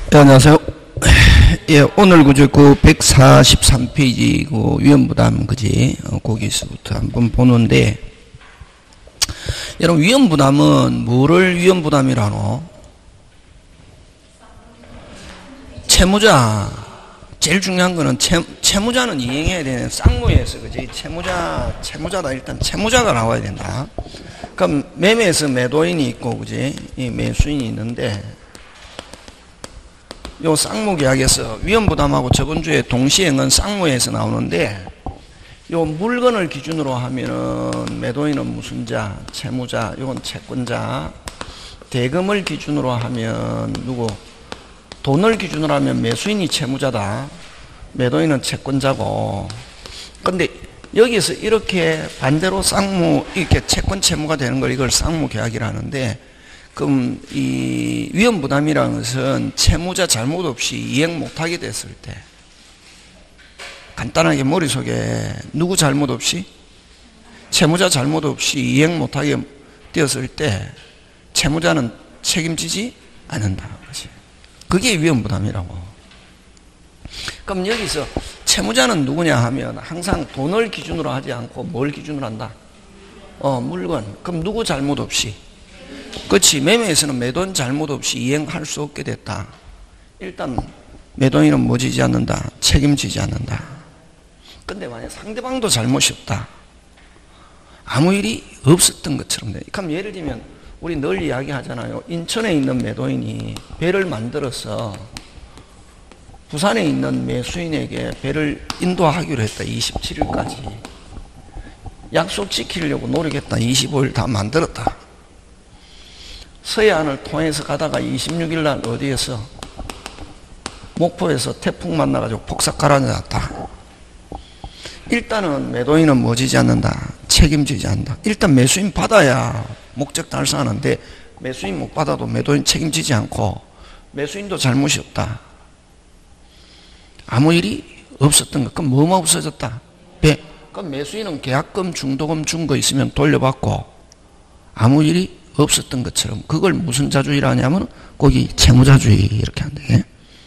네, 안녕하세요. 예, 오늘 그 143페이지 위험부담 거기서부터 한번 보는데, 여러분 위험부담은 뭐를 위험부담이라노? 채무자. 제일 중요한 거는 채무자는 이행해야 되는 쌍무에서 그지? 채무자다. 일단 채무자가 나와야 된다. 그럼 매매에서 매도인이 있고 그지? 이 매수인이 있는데, 요 쌍무계약에서 위험부담하고 저번주에 동시행은 쌍무에서 나오는데, 요 물건을 기준으로 하면은 매도인은 무슨 자? 채무자. 요건 채권자. 대금을 기준으로 하면 누구? 돈을 기준으로 하면 매수인이 채무자다. 매도인은 채권자고. 근데 여기서 이렇게 반대로 쌍무, 이렇게 채권 채무가 되는 걸 이걸 쌍무계약이라 하는데, 그럼 이 위험부담이라는 것은 채무자 잘못 없이 이행 못하게 됐을 때, 간단하게 머릿속에 누구 잘못 없이? 채무자 잘못 없이 이행 못하게 되었을 때 채무자는 책임지지 않는다. 그게 위험부담이라고. 그럼 여기서 채무자는 누구냐 하면 항상 돈을 기준으로 하지 않고 뭘 기준으로 한다? 물건. 그럼 누구 잘못 없이? 그렇지. 매매에서는 매도인 잘못 없이 이행할 수 없게 됐다. 일단 매도인은 뭐 지지 않는다? 책임지지 않는다. 근데 만약 상대방도 잘못이 없다. 아무 일이 없었던 것처럼 돼. 그럼 예를 들면 우리 늘 이야기하잖아요. 인천에 있는 매도인이 배를 만들어서 부산에 있는 매수인에게 배를 인도하기로 했다. 27일까지. 약속 지키려고 노력했다. 25일 다 만들었다. 서해안을 통해서 가다가 26일 날 어디에서? 목포에서 태풍 만나가지고 폭삭 가라앉았다. 일단은 매도인은 뭐 지지 않는다? 책임지지 않는다. 일단 매수인 받아야 목적 달성하는데, 매수인 못 받아도 매도인 책임지지 않고 매수인도 잘못이 없다. 아무 일이 없었던 것. 그럼 뭐만 없어졌다? 배. 그럼 매수인은 계약금, 중도금 준 거 있으면 돌려받고 아무 일이 없었던 것처럼. 그걸 무슨 자주의라 하냐면 거기 채무자주의 이렇게 한대.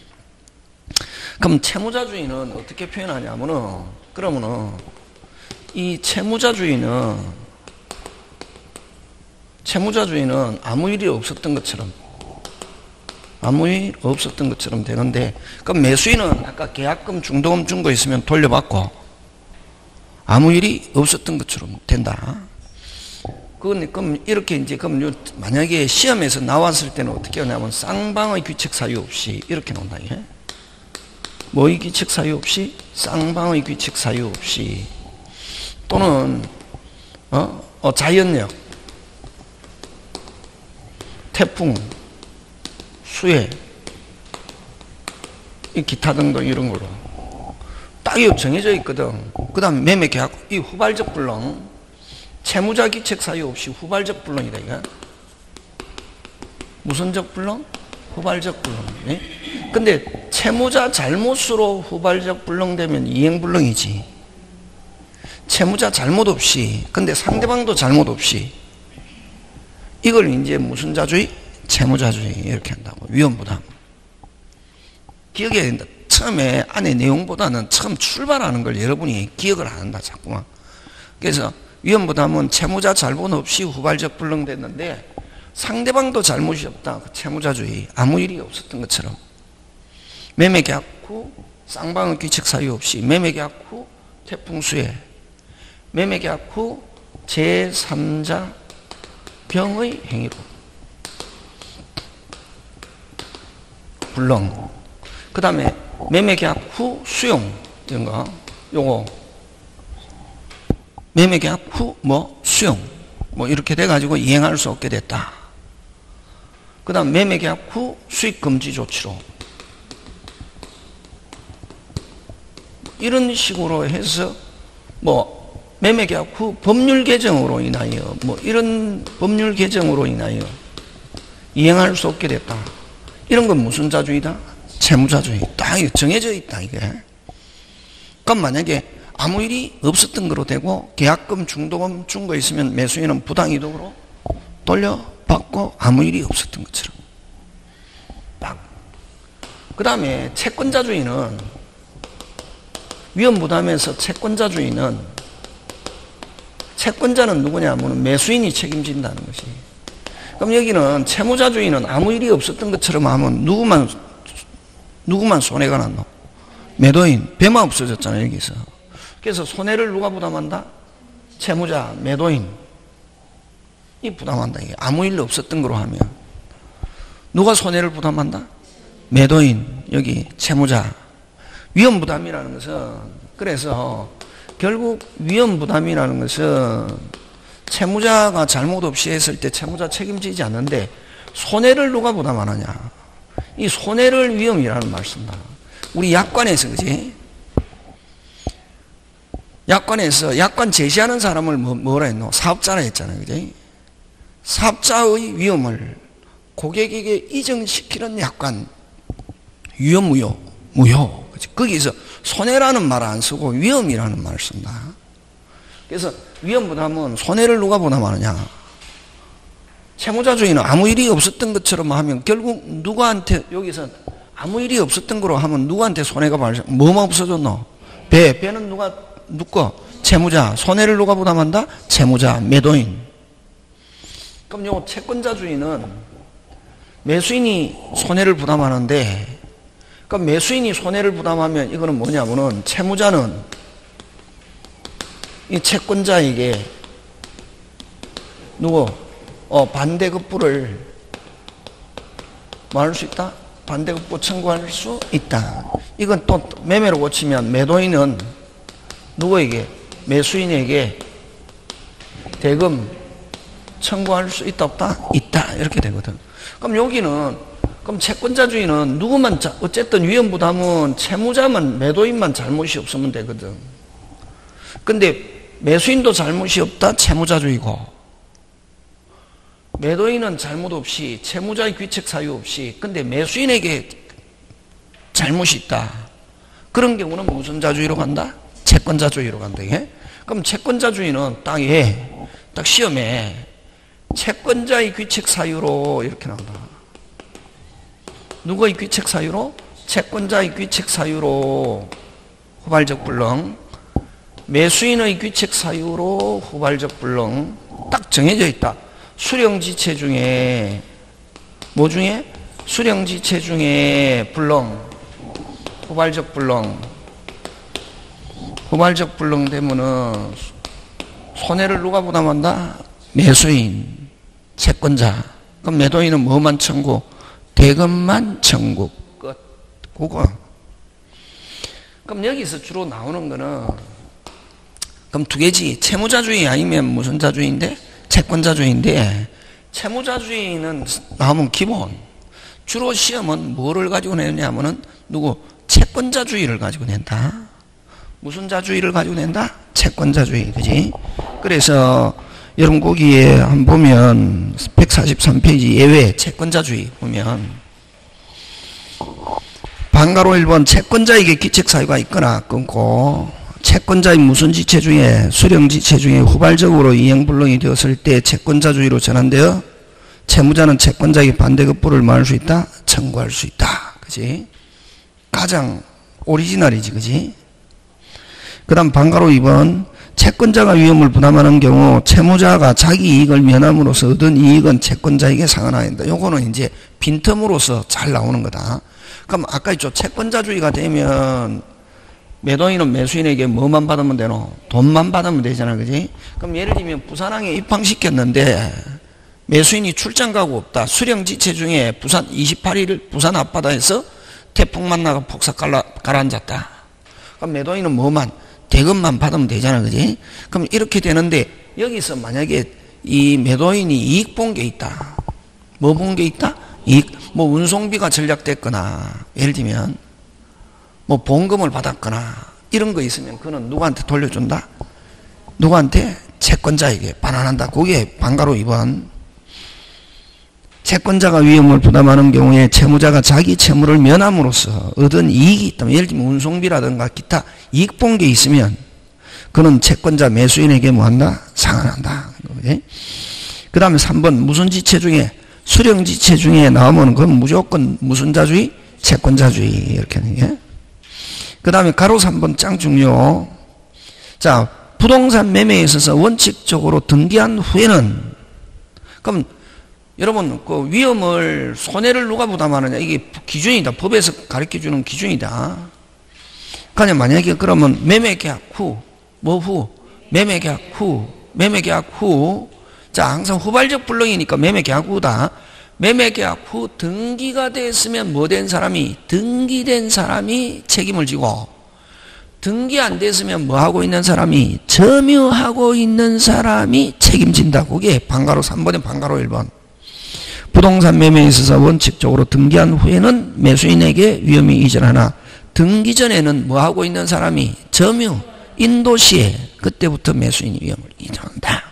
그럼 채무자주의는 어떻게 표현하냐면은, 그러면은 이 채무자주의는 아무 일이 없었던 것처럼, 아무 일 없었던 것처럼 되는데, 그럼 매수인은 아까 계약금, 중도금 준 거 있으면 돌려받고 아무 일이 없었던 것처럼 된다. 그럼 이렇게 이제, 그럼 만약에 시험에서 나왔을 때는 어떻게 하냐면 쌍방의 규칙 사유 없이 이렇게 나온다. 뭐의 규칙 사유 없이? 쌍방의 규칙 사유 없이. 또는 자연력, 태풍, 수해, 기타 등등 이런 거로 딱 정해져 있거든. 그 다음에 매매계약, 이 후발적 불능, 채무자 기책 사유 없이 후발적 불능이다. 이거 무슨적 불능? 후발적 불능. 네? 근데 채무자 잘못으로 후발적 불능되면 이행불능이지. 채무자 잘못 없이, 근데 상대방도 잘못 없이, 이걸 이제 무슨 자주의? 채무자주의 이렇게 한다고. 위험부담. 기억해야 된다. 처음에 안에 내용보다는 처음 출발하는 걸 여러분이 기억을 안 한다. 자꾸만. 그래서 위험부담은 채무자 잘못 없이 후발적 불능됐는데 상대방도 잘못이 없다. 채무자주의. 아무 일이 없었던 것처럼. 매매계약 후 쌍방의 규칙 사유 없이, 매매계약 후 태풍 수해, 매매계약 후 제3자 병의 행위로 불능. 그 다음에 매매계약 후 수용 이런 거, 요거 매매계약 후 수용 이렇게 돼가지고 이행할 수 없게 됐다. 그 다음 매매계약 후 수익금지 조치로 이런 식으로 해서 매매계약 후 법률 개정으로 인하여 이런 법률 개정으로 인하여 이행할 수 없게 됐다. 이런 건 무슨 자주의다? 채무자주의. 딱 정해져 있다 이게. 그럼 만약에 아무 일이 없었던 거로 되고 계약금, 중도금 준 거 있으면 매수인은 부당이득으로 돌려받고 아무 일이 없었던 것처럼. 그 다음에 채권자주의는 위험부담에서 채권자는 누구냐면 매수인이 책임진다는 것이. 그럼 여기는 채무자주의는 아무 일이 없었던 것처럼 하면 누구만 손해가 났노? 매도인, 배만 없어졌잖아요, 여기서. 그래서 손해를 누가 부담한다? 채무자, 매도인이 부담한다. 이게 아무 일 없었던 거로 하면. 누가 손해를 부담한다? 매도인, 여기 채무자. 위험부담이라는 것은, 그래서 결국 위험부담이라는 것은 채무자가 잘못 없이 했을 때 채무자 책임지지 않는데 손해를 누가 부담하느냐. 이 손해를 위험이라는 말 쓴다. 우리 약관에서, 그지? 약관에서 약관 제시하는 사람을 뭐라 했노? 사업자라 했잖아요, 그지? 사업자의 위험을 고객에게 이정시키는 약관. 위험, 무효. 그치? 거기서 손해라는 말 안 쓰고 위험이라는 말을 쓴다. 그래서 위험부담은 손해를 누가 부담하느냐. 채무자주의는 아무 일이 없었던 것처럼 하면 결국 누구한테, 여기서 아무 일이 없었던 거로 하면 누구한테 손해가 발생, 뭐만 없어졌노? 배는 누구? 채무자. 손해를 누가 부담한다? 채무자, 매도인. 그럼 요 채권자주의는 매수인이 손해를 부담하는데, 그럼 매수인이 손해를 부담하면 이거는 뭐냐면은 채무자는 이 채권자에게 반대급부를 뭐 할 수 있다? 반대급부 청구할 수 있다. 이건 또 매매로 고치면 매도인은 누구에게? 매수인에게 대금 청구할 수 있다 없다? 있다. 이렇게 되거든. 그럼 여기는 그럼 채권자주의는 누구만 어쨌든 위험부담은 채무자만 매도인만 잘못이 없으면 되거든. 근데 매수인도 잘못이 없다? 채무자주의고 매도인은 잘못 없이 채무자의 귀책 사유 없이 근데 매수인에게 잘못이 있다. 그런 경우는 무슨 자주의로 간다? 채권자주의로 간다. 이게? 그럼 채권자주의는 딱 시험에 채권자의 귀책 사유로 이렇게 나온다. 누구의 귀책 사유로? 채권자의 귀책 사유로 후발적 불능, 매수인의 귀책 사유로 후발적 불능 딱 정해져 있다. 수령지체 중에 뭐 중에? 수령지체 중에 불능, 후발적 불능 되면은 손해를 누가 부담한다? 매수인, 채권자. 그럼 매도인은 뭐만 청구? 대금만 청구. 끝. 그거. 그럼 여기서 주로 나오는 거는 그럼 두 개지. 채무자주의 아니면 무슨 자주의인데? 채권자주의인데 채무자주의는 나오면 기본. 주로 시험은 뭐를 가지고 내냐면은 채권자주의를 가지고 낸다. 무슨 자주의를 가지고 낸다? 채권자주의. 그지? 그래서 여러분 거기에 한번 보면 143페이지 예외 채권자주의 보면 방가로 1번 채권자에게 귀책사유가 있거나 끊고 채권자의 무슨 지체 중에 수령지체 중에 후발적으로 이행불능이 되었을 때 채권자주의로 전환되어 채무자는 채권자에게 반대급부를 뭐 할 수 있다? 청구할 수 있다. 그지? 가장 오리지널이지. 그지? 그 다음 방가로 2번 채권자가 위험을 부담하는 경우 채무자가 자기 이익을 면함으로써 얻은 이익은 채권자에게 상환해야 한다. 요거는 이제 빈틈으로서 잘 나오는 거다. 그럼 아까 했죠. 채권자주의가 되면 매도인은 매수인에게 뭐만 받으면 되노? 돈만 받으면 되잖아. 그지? 그럼 예를 들면 부산항에 입항시켰는데 매수인이 출장 가고 없다. 수령지체 중에 부산 28일 부산 앞바다에서 태풍 만나가 폭삭 가라앉았다. 그럼 매도인은 대금만 받으면 되잖아. 그지? 그럼 이렇게 되는데 여기서 만약에 이 매도인이 이익 본 게 있다. 뭐 본 게 있다? 이익. 운송비가 전략됐거나 예를 들면 보험금을 받았거나 이런 거 있으면 그는 누구한테 돌려준다? 누구한테? 채권자에게 반환한다. 그게 방가로 2번. 채권자가 위험을 부담하는 경우에 채무자가 자기 채무를 면함으로써 얻은 이익이 있다면 예를 들면 운송비라든가 기타 이익 본 게 있으면 그는 채권자 매수인에게 뭐한다? 상환한다. 그 다음에 3번 무슨 지체 중에 수령지체 중에 나오면 그건 무조건 무슨 자주의? 채권자주의 이렇게 하는 게. 그 다음에 가로 3번 짱 중요. 자, 부동산 매매에 있어서 원칙적으로 등기한 후에는, 그럼 여러분 그 위험을 손해를 누가 부담하느냐 이게 기준이다. 법에서 가르쳐주는 기준이다. 그냥 만약에 그러면 매매계약 후, 뭐 후? 매매계약 후, 매매계약 후. 자, 항상 후발적 불능이니까 매매계약 후다. 매매계약 후 등기가 됐으면 뭐 된 사람이? 등기된 사람이 책임을 지고, 등기 안 됐으면 뭐 하고 있는 사람이? 점유하고 있는 사람이 책임진다. 그게 방가로 3번에 방가로 1번. 부동산 매매에 있어서 원칙적으로 등기한 후에는 매수인에게 위험이 이전하나 등기 전에는 뭐 하고 있는 사람이? 점유, 인도시에 그때부터 매수인이 위험을 이전한다.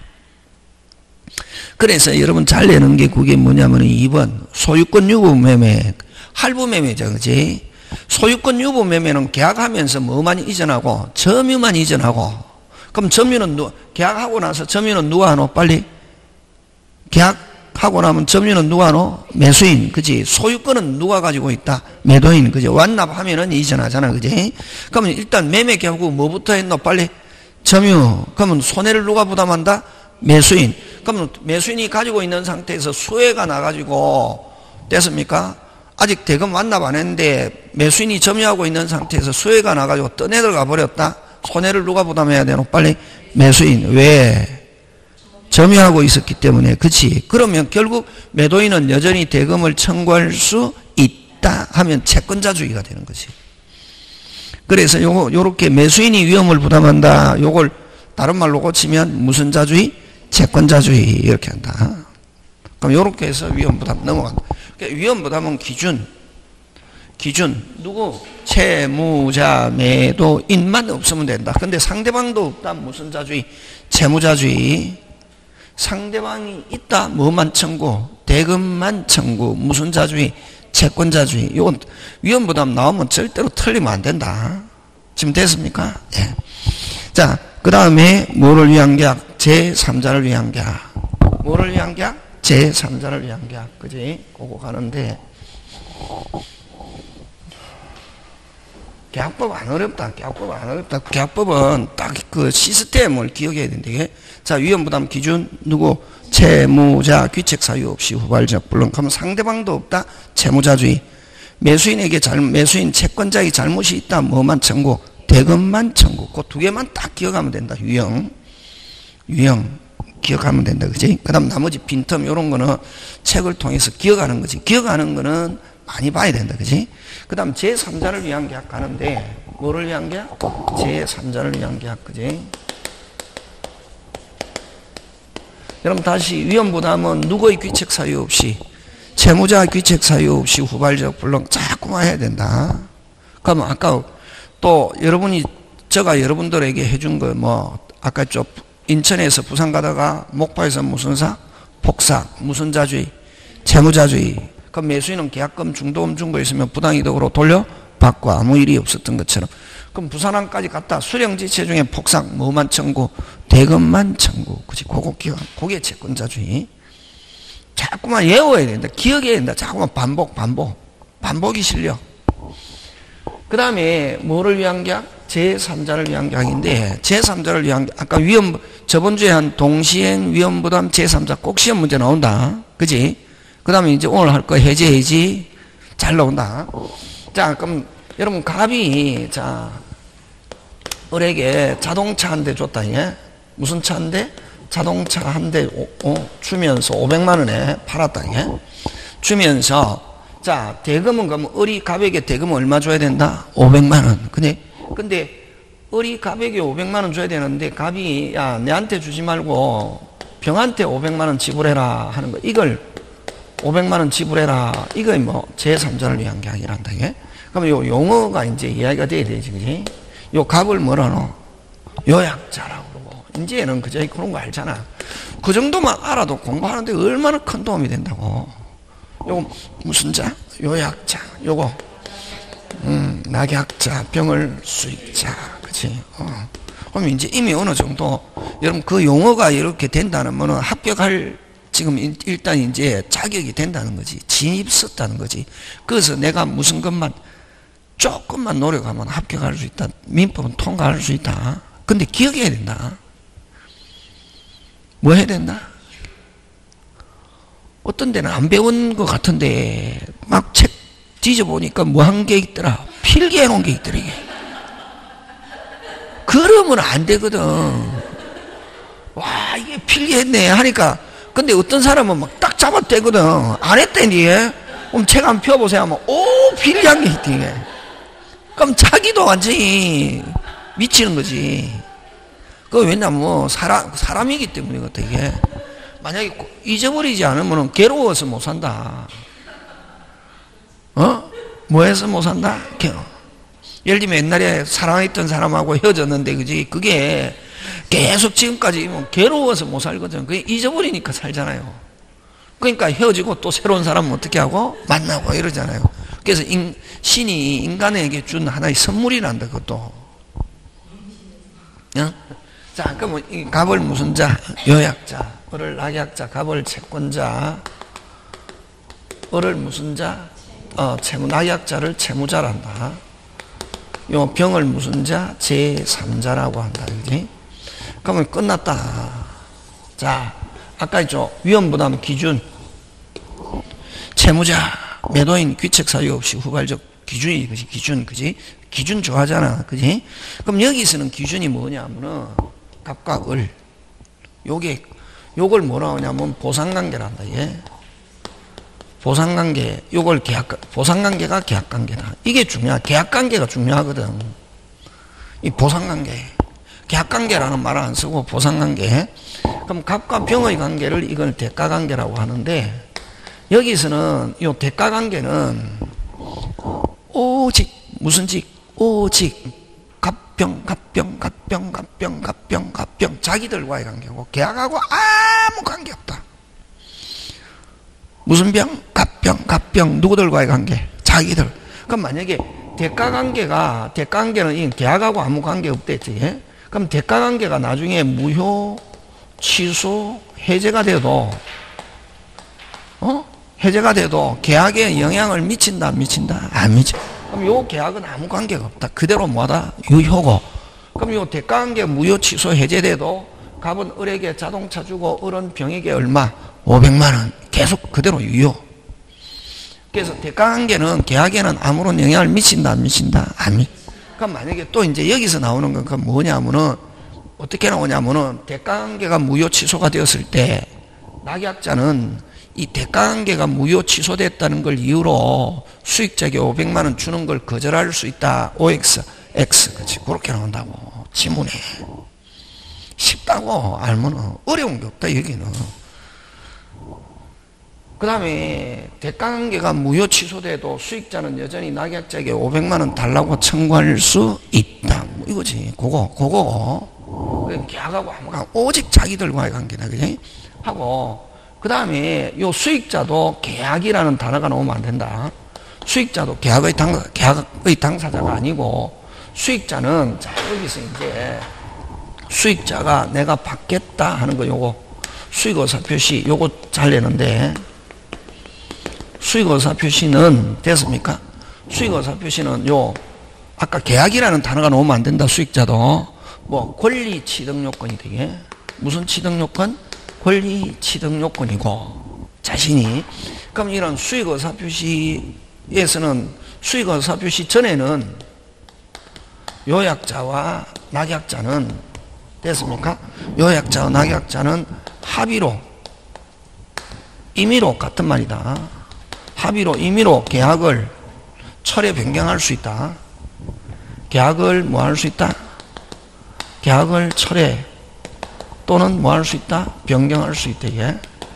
그래서 여러분 잘 내는 게 그게 뭐냐면 2번 소유권 유보 매매, 할부 매매죠, 그지? 소유권 유보 매매는 계약하면서 뭐만 이전하고? 점유만 이전하고. 그럼 점유는 계약하고 나서 점유는 누가 하노? 빨리 계약하고 나면 점유는 누가 하노? 매수인, 그지? 소유권은 누가 가지고 있다? 매도인, 그지? 완납하면은 이전하잖아, 그지? 그러면 일단 매매 계약 후 뭐부터 했노? 빨리 점유. 그러면 손해를 누가 부담한다? 매수인. 그러면 매수인이 가지고 있는 상태에서 수혜가 나가지고 됐습니까? 아직 대금 완납 안 했는데 매수인이 점유하고 있는 상태에서 수혜가 나가지고 떠내들어가 버렸다? 손해를 누가 부담해야 되노? 빨리 매수인. 왜? 점유하고 있었기 때문에. 그치? 그러면 결국 매도인은 여전히 대금을 청구할 수 있다 하면 채권자주의가 되는 거지. 그래서 요렇게 매수인이 위험을 부담한다. 요걸 다른 말로 고치면 무슨 자주의? 채권자주의 이렇게 한다. 그럼 요렇게 해서 위험부담 넘어간다. 그러니까 위험부담은 기준 누구? 채무자, 매도인만 없으면 된다. 근데 상대방도 없다. 무슨 자주의? 채무자주의. 상대방이 있다. 뭐만 청구? 대금만 청구. 무슨 자주의? 채권자주의. 요건 위험부담 나오면 절대로 틀리면 안 된다. 지금 됐습니까? 예. 자, 그 다음에 뭐를 위한 계약? 제3자를 위한 계약. 뭐를 위한 계약? 제3자를 위한 계약. 그지? 그거 가는데 계약법 안 어렵다. 계약법 안 어렵다. 계약법은 딱 그 시스템을 기억해야 된다. 자, 위험부담 기준 누구? 채무자 귀책 사유 없이 후발적 불능. 그러면 상대방도 없다. 채무자주의. 매수인에게 매수인 채권자의 잘못이 있다. 뭐만 청구? 대금만 청구. 그 두 개만 딱 기억하면 된다. 유형 기억하면 된다. 그지? 그 다음 나머지 빈틈 요런 거는 책을 통해서 기억하는 거지. 기억하는 거는 많이 봐야 된다. 그지? 그 다음 제3자를 위한 계약 가는데 뭐를 위한 계약? 제3자를 위한 계약. 그지? 여러분 다시 위험부담은 누구의 귀책 사유 없이, 채무자 귀책 사유 없이 후발적 불능 자꾸만 해야 된다. 그러면 아까 또 여러분이 제가 여러분들에게 해준 거 뭐 아까 좀 인천에서 부산 가다가 목포에서 무슨 사? 폭삭. 무슨 자주의? 채무자주의. 그럼 매수인은 계약금 중도금 준 거 있으면 부당이득으로 돌려받고 아무 일이 없었던 것처럼. 그럼 부산항까지 갔다 수령지체 중에 폭삭 뭐만 청구? 대금만 청구. 그치? 그거 기억. 그게 채권자주의. 자꾸만 외워야 된다. 기억해야 된다. 자꾸만 반복이 실력. 그 다음에 뭐를 위한 계약? 제3자를 위한 계약인데, 제3자를 위한 계약, 아까 저번주에 한 동시행 위험부담 제3자 꼭 시험 문제 나온다. 그지? 그 다음에 이제 오늘 할 거 해지 잘 나온다. 자, 그럼 여러분 갑이, 자, 을에게 자동차 한 대 줬다. 예? 무슨 차 한 대? 자동차 한 대 주면서 500만 원에 팔았다. 예? 주면서 자, 대금은 그럼 을이 갑에게 대금은 얼마 줘야 된다? 500만 원. 근데 을이 갑에게 500만 원 줘야 되는데 갑이 야, 내한테 주지 말고 병한테 500만 원 지불해라 하는 거. 이걸 500만 원 지불해라. 이거 뭐 제3자를 위한 계약이란다. 이게. 그러면 요 용어가 이제 이야기가 돼야 되지. 그지? 요 갑을 뭐라노? 요약자라고 그러고. 이제는 그저 그런 거 알잖아. 그 정도만 알아도 공부하는데 얼마나 큰 도움이 된다고. 요거 무슨 자? 요약자. 요거 낙약자, 병을 수익자. 그치? 그럼 이제 이미 어느 정도 여러분 그 용어가 이렇게 된다는 거는 합격할지 지금 일단 이제 자격이 된다는 거지. 진입 썼다는 거지. 그래서 내가 무슨 것만 조금만 노력하면 합격할 수 있다. 민법은 통과할 수 있다. 근데 기억해야 된다. 뭐 해야 된다? 어떤 데는 안 배운 것 같은데 막 책 뒤져보니까 뭐 한 게 있더라. 필기해 놓은 게 있더라 이게. 그러면 안 되거든. 와 이게 필기했네 하니까 근데 어떤 사람은 막 딱 잡아떼거든. 안 했대니. 그럼 책 한번 펴보세요 하면 오 필기한 게 있대. 그럼 자기도 완전히 미치는 거지. 그 왜냐면 뭐 사람이기 때문이거든 이게. 만약에 잊어버리지 않으면 괴로워서 못 산다. 뭐 해서 못 산다? 예를 들면 옛날에 사랑했던 사람하고 헤어졌는데 그지? 그게 계속 지금까지 뭐 괴로워서 못 살거든. 그게 잊어버리니까 살잖아요. 그러니까 헤어지고 또 새로운 사람은 어떻게 하고 만나고 이러잖아요. 그래서 신이 인간에게 준 하나의 선물이란다 그것도. 자 그러면 이 갑을 무슨 자? 요약자. 을을 낙약자. 갑을 채권자. 을을 무슨 자? 낙약자를 채무자란다. 요 병을 무슨 자? 제3자라고 한다. 그지? 그러면 끝났다. 자, 아까 있죠. 위험부담 기준. 채무자, 매도인 귀책 사유 없이 후발적 기준이, 그지? 기준, 그지? 기준 좋아하잖아. 그지? 그럼 여기서는 기준이 뭐냐면은, 갑과 을. 요걸 뭐라 하냐면 보상관계란다. 예. 보상관계, 요걸 보상관계가 계약관계다. 이게 계약관계가 중요하거든. 이 보상관계. 계약관계라는 말을 안 쓰고 보상관계. 그럼 갑과 병의 관계를 이걸 대가관계라고 하는데, 여기서는 요 대가관계는 오직, 무슨 직? 오직, 갑병. 자기들과의 관계고, 계약하고 아무 관계 없다. 무슨 병? 갑병. 누구들과의 관계? 자기들. 그럼 만약에 대가관계는 계약하고 아무 관계 없댔지. 그럼 대가관계가 나중에 무효, 취소, 해제가 돼도, 해제가 돼도 계약에 영향을 미친다, 안 미친다? 안 미쳐. 그럼 요 계약은 아무 관계가 없다. 그대로 뭐다? 유효고. 그럼 요 대가관계 무효, 취소, 해제돼도 갑은 을에게 자동차 주고 을은 병에게 얼마? 500만원. 계속 그대로 유효. 그래서 대가관계는 계약에는 아무런 영향을 미친다, 안 미친다? 안 미. 그럼 만약에 또 이제 여기서 나오는 건 그건 뭐냐면은, 어떻게 나오냐면은, 대가관계가 무효 취소가 되었을 때, 낙약자는 이 대가관계가 무효 취소됐다는 걸 이유로 수익자에게 500만원 주는 걸 거절할 수 있다. OX, X. 그렇지. 그렇게 나온다고. 지문에. 쉽다고 알면은 어려운 게 없다, 여기는. 그 다음에 대가관계가 무효 취소돼도 수익자는 여전히 낙약자에게 500만원 달라고 청구할 수 있다. 뭐 이거지. 그거. 계약하고 아무 관계, 오직 자기들과의 관계다. 그지? 하고, 그 다음에 요 수익자도 계약이라는 단어가 나오면 안 된다. 수익자도 계약의 당사자가 아니고, 수익자는, 자, 여기서 이제, 수익자가 내가 받겠다 하는 거 요거, 수익의사표시, 요거 잘 내는데, 수익의사표시는 됐습니까? 수익의사표시는 아까 계약이라는 단어가 나오면 안 된다, 수익자도. 뭐, 권리 취득요건이 되게. 무슨 취득요건? 권리 취득요건이고, 자신이. 그럼 이런 수익의사표시에서는, 수익의사표시 전에는 요약자와 낙약자는, 됐습니까? 요약자와 낙약자는 합의로, 임의로 같은 말이다. 합의로, 임의로 계약을 철회 변경할 수 있다. 계약을 뭐 할 수 있다? 계약을 철회 또는 뭐 할 수 있다? 변경할 수 있다, 이게.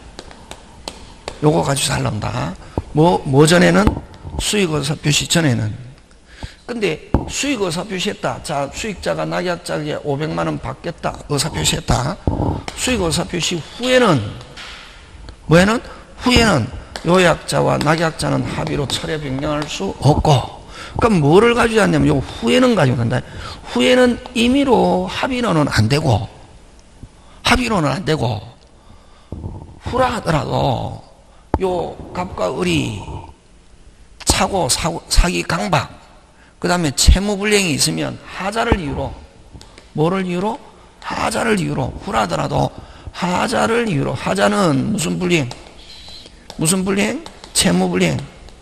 요거 가지고 잘 나온다. 뭐 전에는? 수익의사표시 전에는. 근데 수익의사표시 했다. 자, 수익자가 낙약자에게 500만원 받겠다. 의사표시 했다. 수익의사표시 후에는, 뭐에는? 후에는 요약자와 낙약자는 합의로 철회 변경할 수 없고, 그럼 뭐를 가지고 하냐면 요 후에는 가지고 간다. 후에는 임의로 합의로는 안 되고, 후라하더라도 요 갑과 을이 차고 사기 강박, 그 다음에 채무불이행이 있으면 하자를 이유로, 뭐를 이유로? 하자를 이유로, 후라하더라도 하자를 이유로, 하자는 무슨 불이행? 무슨 불이행? 채무불이행,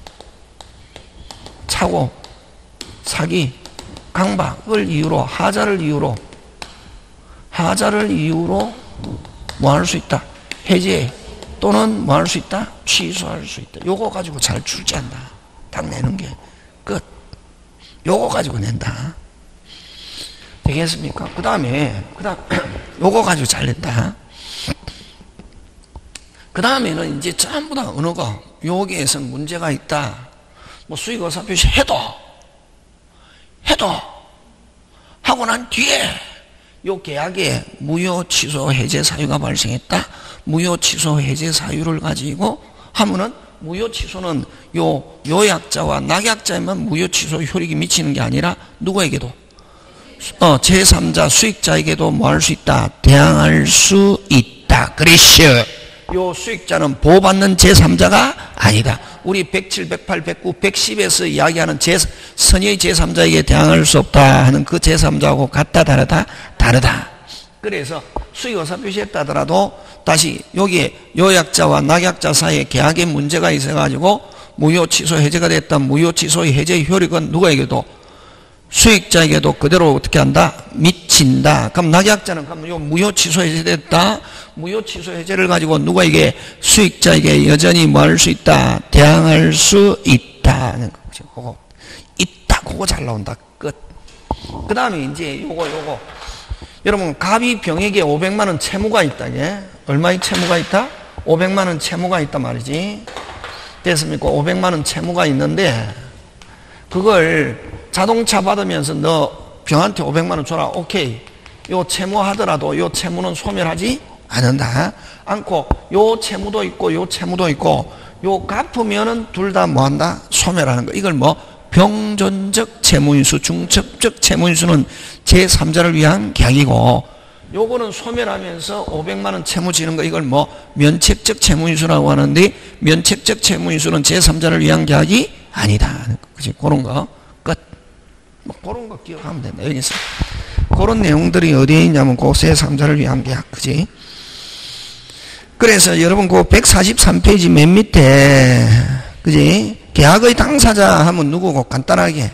차고 사기 강박을 이유로, 하자를 이유로 뭐 할 수 있다? 해제 또는 뭐 할 수 있다? 취소할 수 있다. 요거 가지고 잘 출제한다. 딱 내는 게 끝. 요거 가지고 낸다. 되겠습니까? 그 다음에 요거 가지고 잘 낸다. 그 다음에는 이제 전부 다 언어가 여기에서 문제가 있다. 뭐 수익 의사표시 해도 하고 난 뒤에 요 계약에 무효 취소 해제 사유가 발생했다. 무효 취소 해제 사유를 가지고 하면은 무효 취소는 요 요약자와 낙약자에만 무효 취소 효력이 미치는 게 아니라 누구에게도 제3자 수익자에게도 뭐 할 수 있다? 대항할 수 있다. 그래서 요 수익자는 보호받는 제3자가 아니다. 우리 107, 108, 109, 110에서 이야기하는 선의의 제3자에게 대항할 수 없다 하는 그 제3자하고 같다 다르다? 다르다. 그래서 수익 의사표시했다 하더라도 다시 여기에 요약자와 낙약자 사이에 계약에 문제가 있어가지고 무효 취소 해제가 됐다. 무효 취소 해제 효력은 누구에게도? 수익자에게도 그대로 어떻게 한다? 미친다. 그럼 낙약자는 그럼 요 무효 취소 해제됐다. 무효 취소 해제를 가지고 누구에게? 수익자에게 여전히 뭐 할 수 있다? 대항할 수 있다. 그거 있다. 그거 잘 나온다. 끝. 그 다음에 이제 요거. 여러분, 갑이 병에게 500만원 채무가 있다. 예? 얼마의 채무가 있다? 500만원 채무가 있단 말이지. 됐습니까? 500만원 채무가 있는데, 그걸 자동차 받으면서 너 병한테 500만원 줘라. 오케이. 요 채무 하더라도 요 채무는 소멸하지 않는다. 않고, 요 채무도 있고, 요 채무도 있고, 요 갚으면은 둘 다 뭐 한다? 소멸하는 거. 이걸 뭐? 병존적 채무인수, 중첩적 채무인수는 제3자를 위한 계약이고, 요거는 소멸하면서 500만원 채무 지는 거, 이걸 뭐 면책적 채무인수라고 하는데, 면책적 채무인수는 제3자를 위한 계약이 아니다. 그치? 그런 거 끝. 뭐 그런 거 기억하면 된다. 여기서 그런 내용들이 어디에 있냐면 그 제3자를 위한 계약. 그치? 그래서 여러분 그 143페이지 맨 밑에, 그지? 계약의 당사자 하면 누구고? 간단하게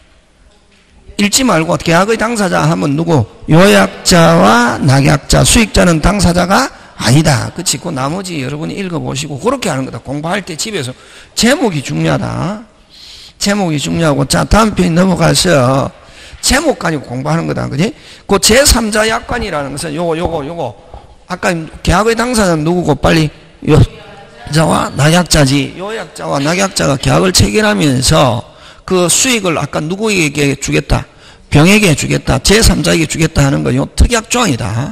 읽지 말고 계약의 당사자 하면 누구? 요약자와 낙약자, 수익자는 당사자가 아니다. 그치? 그 나머지 여러분이 읽어보시고 그렇게 하는 거다. 공부할 때 집에서 제목이 중요하다. 제목이 중요하고, 자 다음 페이지 넘어가서 제목 가지고 공부하는 거다. 그지? 그 제3자 약관이라는 것은 요거 아까 계약의 당사자는 누구고? 빨리 요약자와 낙약자지. 요약자와 낙약자가 계약을 체결하면서 그 수익을 아까 누구에게 주겠다? 병에게 주겠다. 제3자에게 주겠다 하는 거 요 특약조항이다.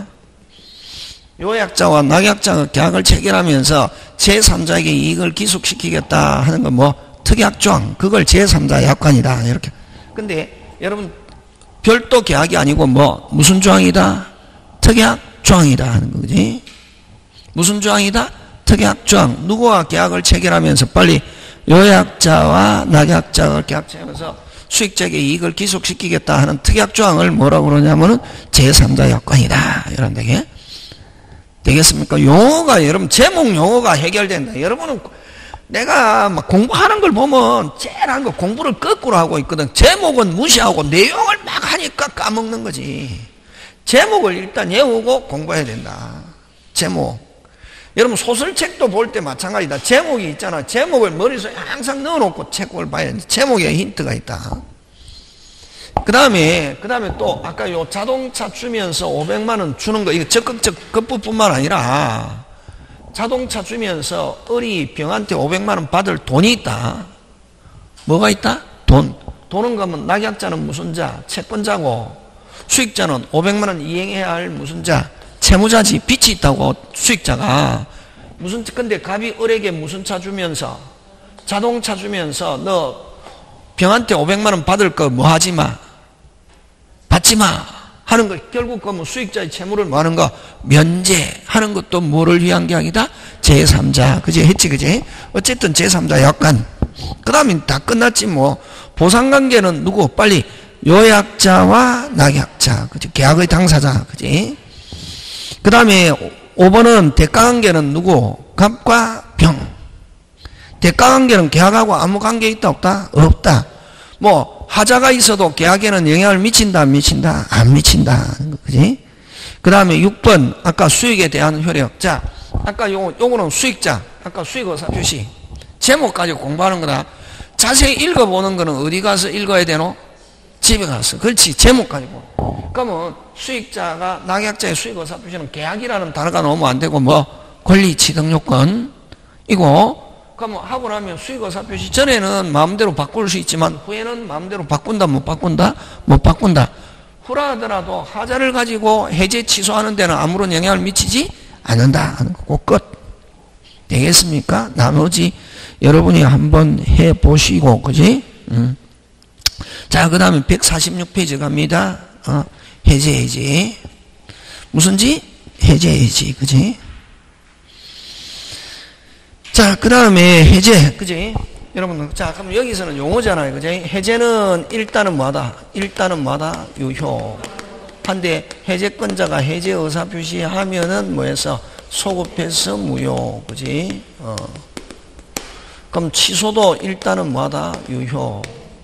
요약자와 낙약자가 계약을 체결하면서 제3자에게 이익을 기속시키겠다 하는 건 뭐? 특약조항. 그걸 제3자 약관이다. 이렇게. 근데 여러분 별도 계약이 아니고 뭐 무슨 조항이다? 특약조항이다 하는 거지. 무슨 조항이다? 특약조항. 누구와 계약을 체결하면서 빨리 요약자와 낙약자가 계약 체결하면서 수익자에게 이익을 기속시키겠다 하는 특약조항을 뭐라고 그러냐면은 제3자 약관이다. 이런 되게 되겠습니까? 용어가 여러분 제목 용어가 해결된다. 여러분은 내가 막 공부하는 걸 보면 제일 한 거 공부를 거꾸로 하고 있거든. 제목은 무시하고 내용을 막 하니까 까먹는 거지. 제목을 일단 외우고 공부해야 된다. 제목. 여러분 소설책도 볼 때 마찬가지다. 제목이 있잖아. 제목을 머릿속에 항상 넣어놓고 책을 봐야 돼. 제목에 힌트가 있다. 그 다음에 또 아까 요 자동차 주면서 500만원 주는 거, 이거 적극적 급부뿐만 아니라 자동차 주면서 을이 병한테 500만원 받을 돈이 있다. 뭐가 있다? 돈은 그러면 낙약자는 무슨 자? 채권자고, 수익자는 500만원 이행해야 할 무슨 자? 채무자지. 빚이 있다고 수익자가. 무슨, 근데 갑이 을에게 무슨 차 주면서, 자동차 주면서 너 병한테 500만원 받을 거 뭐 하지 마. 받지 마. 하는 거, 결국 그 뭐 수익자의 채무를 뭐 하는 거, 면제하는 것도 뭐를 위한 게 아니다? 제3자. 그지? 했지, 그지? 어쨌든 제3자 약관. 그 다음에 다 끝났지, 뭐. 보상관계는 누구? 빨리. 요약자와 낙약자. 그지? 계약의 당사자. 그지? 그 다음에 5번은 대가관계는 누구? 갑과 병. 대가관계는 계약하고 아무 관계 있다, 없다? 없다. 뭐, 하자가 있어도 계약에는 영향을 미친다, 안 미친다? 안 미친다. 그지? 그 다음에 6번, 아까 수익에 대한 효력. 자, 아까 요거는 수익자. 아까 수익의사 표시. 제목 가지고 공부하는 거다. 자세히 읽어보는 거는 어디 가서 읽어야 되노? 집에 가서. 그렇지. 제목 가지고. 그러면 수익자가, 낙약자의 수익의사 표시는 계약이라는 단어가 넣으면 안 되고, 뭐, 권리 취득 요건. 이거. 그러면 하고 나면 수익의사 표시 전에는 마음대로 바꿀 수 있지만 후에는 마음대로 바꾼다, 못 바꾼다? 못 바꾼다. 후라 하더라도 하자를 가지고 해제 취소하는 데는 아무런 영향을 미치지 않는다 하는 거고 끝. 되겠습니까? 나머지 여러분이 한번 해보시고, 그지? 자, 그 다음에 146페이지 갑니다. 해제. 무슨지? 해제, 그지? 자, 그 다음에 해제, 그지? 여러분, 자, 그럼 여기서는 용어잖아요, 그지? 해제는 일단은 뭐다? 유효. 한데 해제권자가 해제 의사 표시하면은 뭐해서 소급해서 무효, 그지? 그럼 취소도 일단은 뭐다? 유효.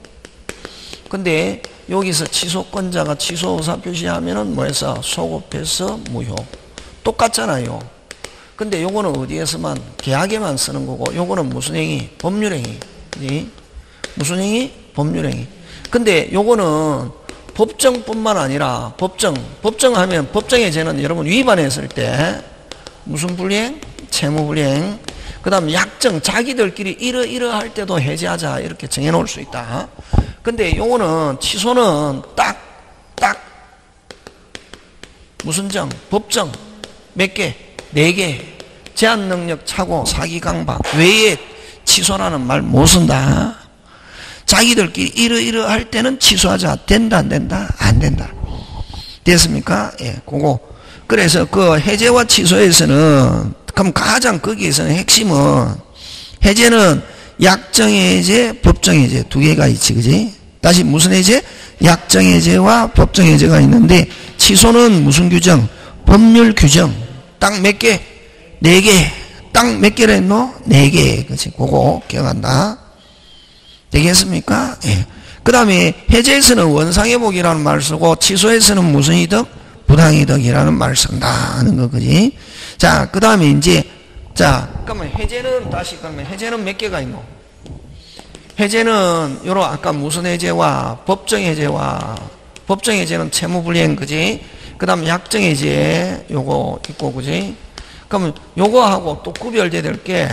근데 여기서 취소권자가 취소 의사 표시하면은 뭐해서 소급해서 무효. 똑같잖아요. 근데 요거는 어디에서만 계약에만 쓰는 거고 요거는 무슨 행위? 법률행위. 그지? 무슨 행위? 법률행위. 근데 요거는 법정뿐만 아니라 법정하면 법정의 죄는 여러분 위반했을 때 무슨 불이행? 채무불이행. 그 다음 약정, 자기들끼리 이러할 때도 해제하자 이렇게 정해놓을 수 있다. 근데 요거는 취소는 딱 무슨 정? 법정 몇 개? 4개. 제한능력 착오, 사기강박 외에 취소라는 말 못 쓴다. 자기들끼리 이러할 때는 취소하자. 된다, 안 된다? 안 된다. 됐습니까? 예, 그거. 그래서 그 해제와 취소에서는, 그럼 가장 거기에서는 핵심은, 해제는 약정해제, 법정해제 두 개가 있지, 그지? 다시 무슨 해제? 약정해제와 법정해제가 있는데, 취소는 무슨 규정? 법률 규정. 딱 몇 개? 4개. 딱 몇 개를 했노? 4개. 그치. 그거 기억한다. 되겠습니까? 예. 그 다음에 해제에서는 원상회복이라는 말을 쓰고 취소에서는 무슨 이득? 부당이득이라는 말을 쓴다 하는 거, 그지? 자, 그 다음에 이제, 자, 그러면 해제는 다시, 그러면 해제는 몇 개가 있노? 해제는, 요런 아까 무슨 해제와 법정해제와, 법정해제는 채무불이행, 그지? 그 다음 약정해제, 요거 있고, 그지? 그러면 요거하고 또 구별돼야 될 게,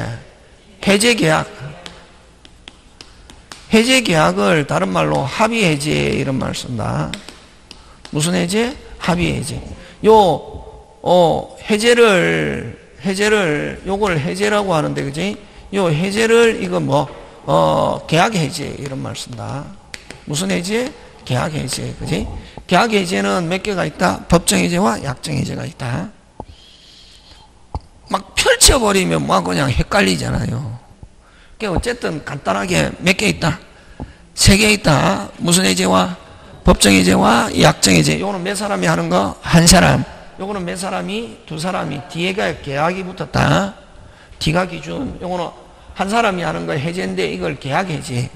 해제계약을 다른 말로 합의해제 이런 말 쓴다. 무슨 해제? 합의해제. 해제를, 요걸 해제라고 하는데, 그지? 요 해제를, 이거 뭐, 계약해제 이런 말 쓴다. 무슨 해제? 계약해제, 그지? 계약해제는 몇 개가 있다? 법정해제와 약정해제가 있다. 막 펼쳐버리면 막 그냥 헷갈리잖아요. 그러니까 어쨌든 간단하게 몇 개 있다? 3개 있다. 무슨 해제와? 법정해제와 약정해제. 요거는 몇 사람이 하는 거? 한 사람. 요거는 몇 사람이? 2사람이. 뒤에가 계약이 붙었다. 뒤가 기준. 요거는 한 사람이 하는 거 해제인데 이걸 계약해제.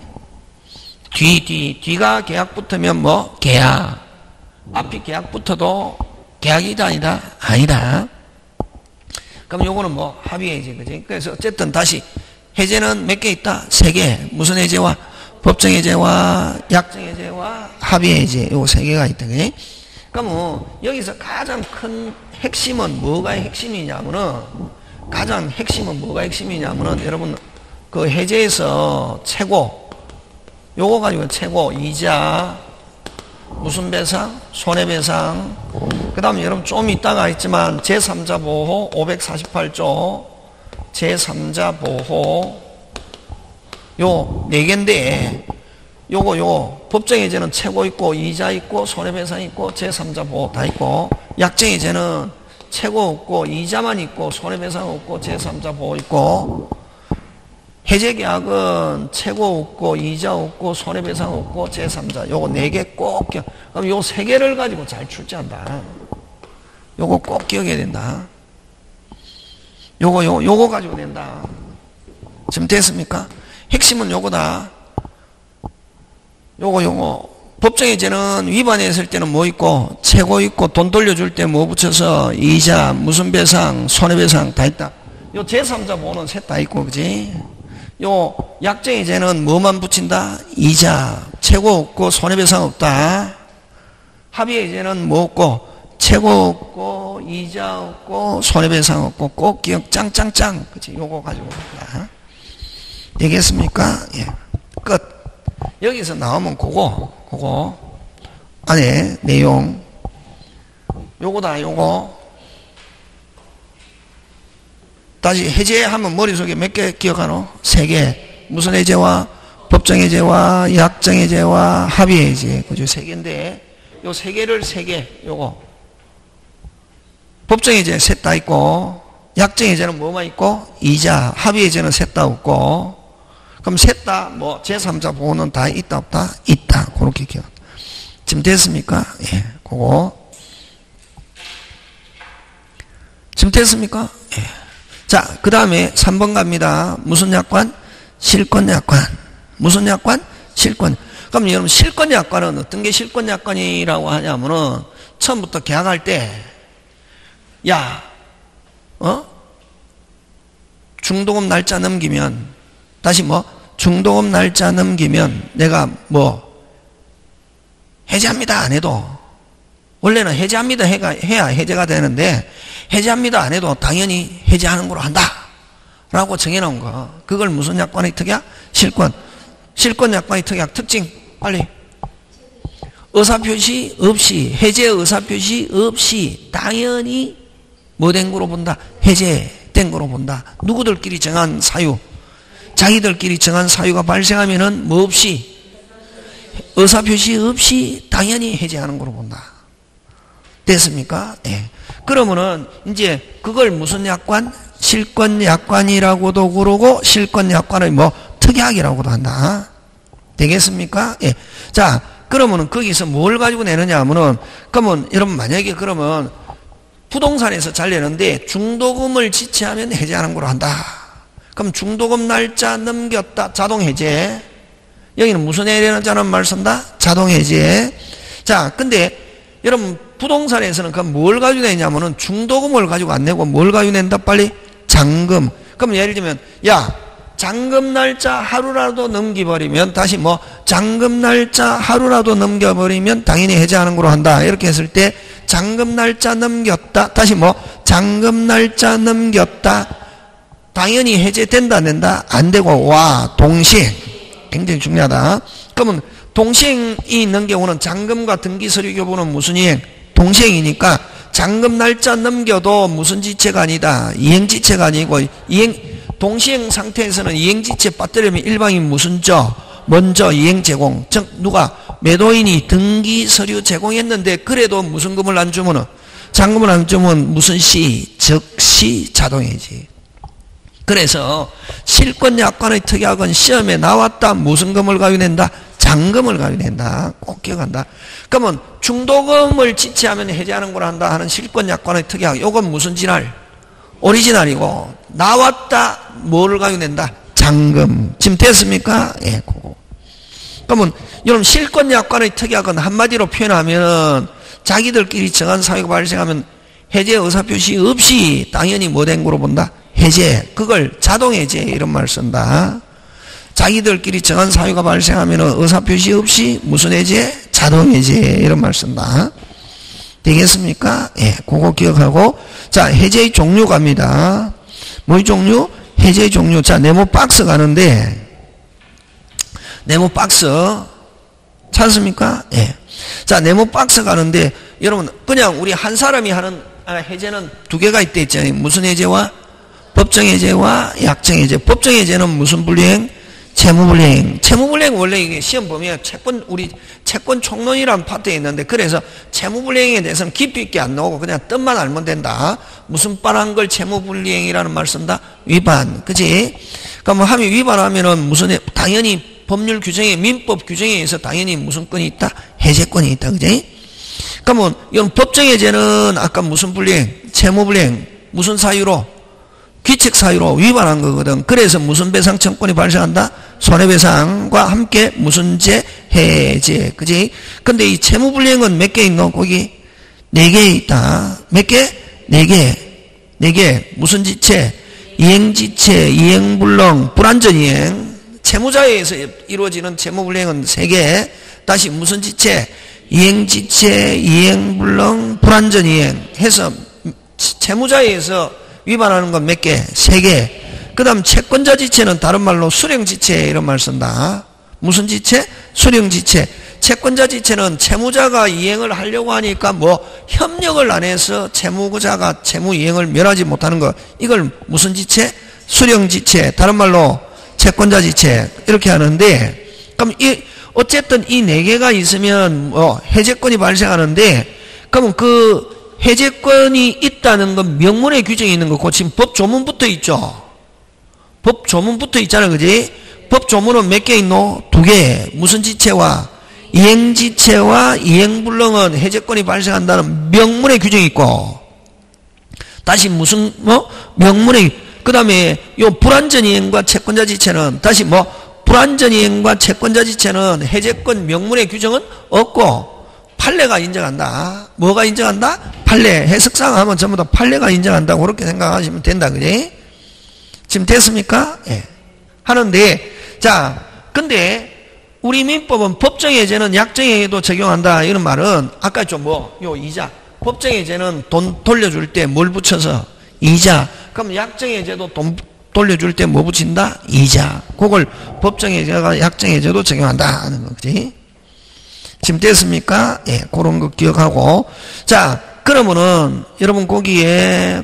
뒤가 계약 붙으면 뭐? 계약. 앞이 계약 붙어도 계약이다, 아니다? 아니다. 그럼 요거는 뭐? 합의해제, 그지? 그래서 어쨌든 다시 해제는 몇 개 있다? 3개. 무슨 해제와? 법정해제와 약정해제와 합의해제. 요거 3개가 있다, 그지? 그러면 여기서 가장 큰 핵심은 뭐가 핵심이냐면은, 가장 핵심은 뭐가 핵심이냐면은, 여러분, 그 해제에서 최고, 요거 가지고 최고, 이자, 무슨 배상? 손해배상. 그 다음에 여러분 좀 이따가 있지만 제3자 보호 548조 제3자 보호 요 4개인데 요거 법정해제는 채고 있고 이자 있고 손해배상 있고 제3자 보호 다 있고, 약정해제는 채고 없고 이자만 있고 손해배상 없고 제3자 보호 있고, 해제계약은 채고 없고 이자 없고 손해배상 없고 제3자, 요거 4개 꼭 그럼 요 3개를 가지고 잘 출제한다. 요거 꼭 기억해야 된다. 요거 가지고 된다. 지금 됐습니까? 핵심은 요거다. 요거 법정해제는 위반했을 때는 뭐 있고, 채고 있고, 돈 돌려줄 때 뭐 붙여서 이자, 무슨 배상, 손해배상 다 있다. 요 제3자 보호는 셋 다 있고, 그지? 요 약정해제는 뭐만 붙인다? 이자, 채고 없고 손해배상 없다. 합의해제는 뭐 없고, 채고 없고 이자 없고 손해배상 없고, 꼭 기억 짱짱짱, 그치? 요거 가지고 간다. 되겠습니까? 예. 끝. 여기서 나오면 그거 안에 내용 요거다. 요거 다시 해제하면 머릿속에 몇 개 기억하노? 3개. 무슨 해제와 법정해제와 약정해제와 합의해제, 그죠? 3개인데 요 3개를 3개, 요거 법정해제 셋 다 있고, 약정해제는 뭐만 있고, 이자, 합의해제는 셋 다 없고, 그럼 셋 다 뭐 제3자 보호는 다 있다 없다? 있다. 그렇게 기억. 지금 됐습니까? 예, 그거. 지금 됐습니까? 예. 자, 그 다음에 3번 갑니다. 무슨 약관? 실권약관. 무슨 약관? 실권. 그럼 여러분, 실권약관은 어떤 게 실권약관이라고 하냐면은, 처음부터 계약할 때, 야, 중도금 날짜 넘기면, 다시 뭐, 중도금 날짜 넘기면 내가 뭐, 해제합니다 안 해도, 원래는 해제합니다 해야 해제가 되는데, 해제합니다 안 해도 당연히 해제하는 걸로 한다 라고 정해놓은 거, 그걸 무슨 약관의 특약? 실권. 실권 약관의 특약 특징 빨리. 의사표시 없이, 해제 의사표시 없이 당연히 뭐 된 거로 본다? 해제된 거로 본다. 누구들끼리 정한 사유, 자기들끼리 정한 사유가 발생하면은 뭐 없이, 의사표시 없이 당연히 해제하는 거로 본다. 됐습니까? 예. 그러면은 이제 그걸 무슨 약관? 실권약관이라고도 그러고, 실권약관의 뭐 특약이라고도 한다. 되겠습니까? 예. 자, 그러면은 거기서 뭘 가지고 내느냐 하면은, 그러면 여러분 만약에 그러면 부동산에서 잘 내는데 중도금을 지체하면 해제하는 걸로 한다. 그럼 중도금 날짜 넘겼다. 자동해제. 여기는 무슨 해제라는 말 쓴다? 자동해제. 자, 근데 여러분 부동산에서는 그럼 뭘 가지고 내냐면은 중도금을 가지고 안 내고 뭘 가지고 낸다? 빨리? 잔금. 그럼 예를 들면, 야, 잔금 날짜 하루라도 넘겨버리면, 다시 뭐, 잔금 날짜 하루라도 넘겨버리면 당연히 해제하는 걸로 한다. 이렇게 했을 때, 잔금 날짜 넘겼다. 다시 뭐, 잔금 날짜 넘겼다. 당연히 해제된다, 안 된다? 안 되고, 와, 동시행. 굉장히 중요하다. 그러면, 동시행이 있는 경우는 잔금과 등기서류 교부는 무슨 이행? 동시행이니까, 잔금 날짜 넘겨도 무슨 지체가 아니다. 이행지체가 아니고, 동시행 상태에서는 이행지체 빠뜨리면 일방인 무슨 먼저 이행 제공. 즉, 누가? 매도인이 등기 서류 제공했는데, 그래도 무슨 금을 안 주면은, 잔금을 안 주면 무슨 시? 즉시 자동이지. 그래서, 실권약관의 특약은 시험에 나왔다. 무슨 금을 가유낸다? 잔금을 가유낸다. 꼭 기억한다. 그러면, 중도금을 지체하면 해제하는 걸 한다 하는 실권약관의 특약. 요건 무슨 진할? 오리지널이고, 나왔다. 뭐를 가유낸다? 잔금. 지금 됐습니까? 예, 그거. 그러면, 여러분, 실권약관의 특약은 한마디로 표현하면, 자기들끼리 정한 사유가 발생하면, 해제 의사표시 없이 당연히 뭐 된 거로 본다? 해제. 그걸 자동해제. 이런 말 쓴다. 자기들끼리 정한 사유가 발생하면 의사표시 없이 무슨 해제? 자동해제. 이런 말 쓴다. 되겠습니까? 예, 그거 기억하고. 자, 해제의 종류 갑니다. 뭐의 종류? 해제의 종류. 자, 네모 박스 가는데, 네모 박스 찾습니까? 예. 자, 네모 박스 가는데, 여러분, 그냥 우리 한 사람이 하는 해제는 2개가 있댔잖아요. 무슨 해제와? 법정해제와 약정해제. 법정해제는 무슨 분류행? 채무불이행. 채무불이행 원래 이게 시험 보면 우리 채권 총론이라는 파트에 있는데, 그래서 채무불이행에 대해서는 깊이 있게 안 나오고 그냥 뜻만 알면 된다. 무슨 뻔한 걸 채무불이행이라는 말 쓴다? 위반. 그지? 그러니까 뭐 함이 위반하면은 무슨, 당연히 법률 규정에, 민법 규정에 의해서 당연히 무슨 건이 있다? 해제권이 있다. 그지? 그러니까 뭐, 이런 법정해제는 아까 무슨 불이행? 채무불이행. 무슨 사유로? 귀책 사유로 위반한 거거든. 그래서 무슨 배상 청구권이 발생한다? 손해배상과 함께 무슨 제? 해제. 그지? 근데 이 채무불이행은 몇 개 있노? 거기? 4개 있다. 몇 개? 4개. 4개. 무슨 지체? 이행지체, 이행불능, 불완전이행. 채무자에 의해서 이루어지는 채무불이행은 3개. 다시 무슨 지체? 이행지체, 이행불능, 불완전이행 해서 채무자에 의해서 위반하는 건 몇 개? 3개. 그 다음 채권자 지체는 다른 말로 수령지체 이런 말 쓴다. 무슨 지체? 수령지체. 채권자 지체는 채무자가 이행을 하려고 하니까 뭐 협력을 안 해서 채무자가 채무 이행을 면하지 못하는 거. 이걸 무슨 지체? 수령지체. 다른 말로 채권자 지체. 이렇게 하는데, 그럼 어쨌든 이 4개가 있으면 뭐 해제권이 발생하는데, 그러면 그 해제권이 있다는 건 명문의 규정이 있는 거고, 지금 법 조문부터 있죠. 법 조문부터 있잖아. 그지? 법 조문은 몇 개 있노? 2개. 무슨 지체와? 이행지체와 이행불능은 해제권이 발생한다는 명문의 규정이 있고, 다시 무슨, 명문의, 그 다음에 요 불완전이행과 채권자 지체는 다시 불완전이행과 채권자 지체는 해제권 명문의 규정은 없고, 판례가 인정한다. 뭐가 인정한다? 판례. 해석상 하면 전부 다 판례가 인정한다고 그렇게 생각하시면 된다. 그지? 지금 됐습니까? 예. 하는데, 자, 근데, 우리 민법은 법정해제는 약정해제도 적용한다. 이런 말은, 아까 좀 요 이자. 법정해제는 돈 돌려줄 때 뭘 붙여서? 이자. 그럼 약정해제도 돈 돌려줄 때 뭐 붙인다? 이자. 그걸 법정해제가 약정해제도 적용한다. 하는 거. 그지? 지금 됐습니까? 예, 그런 거 기억하고. 자, 그러면은, 여러분 거기에,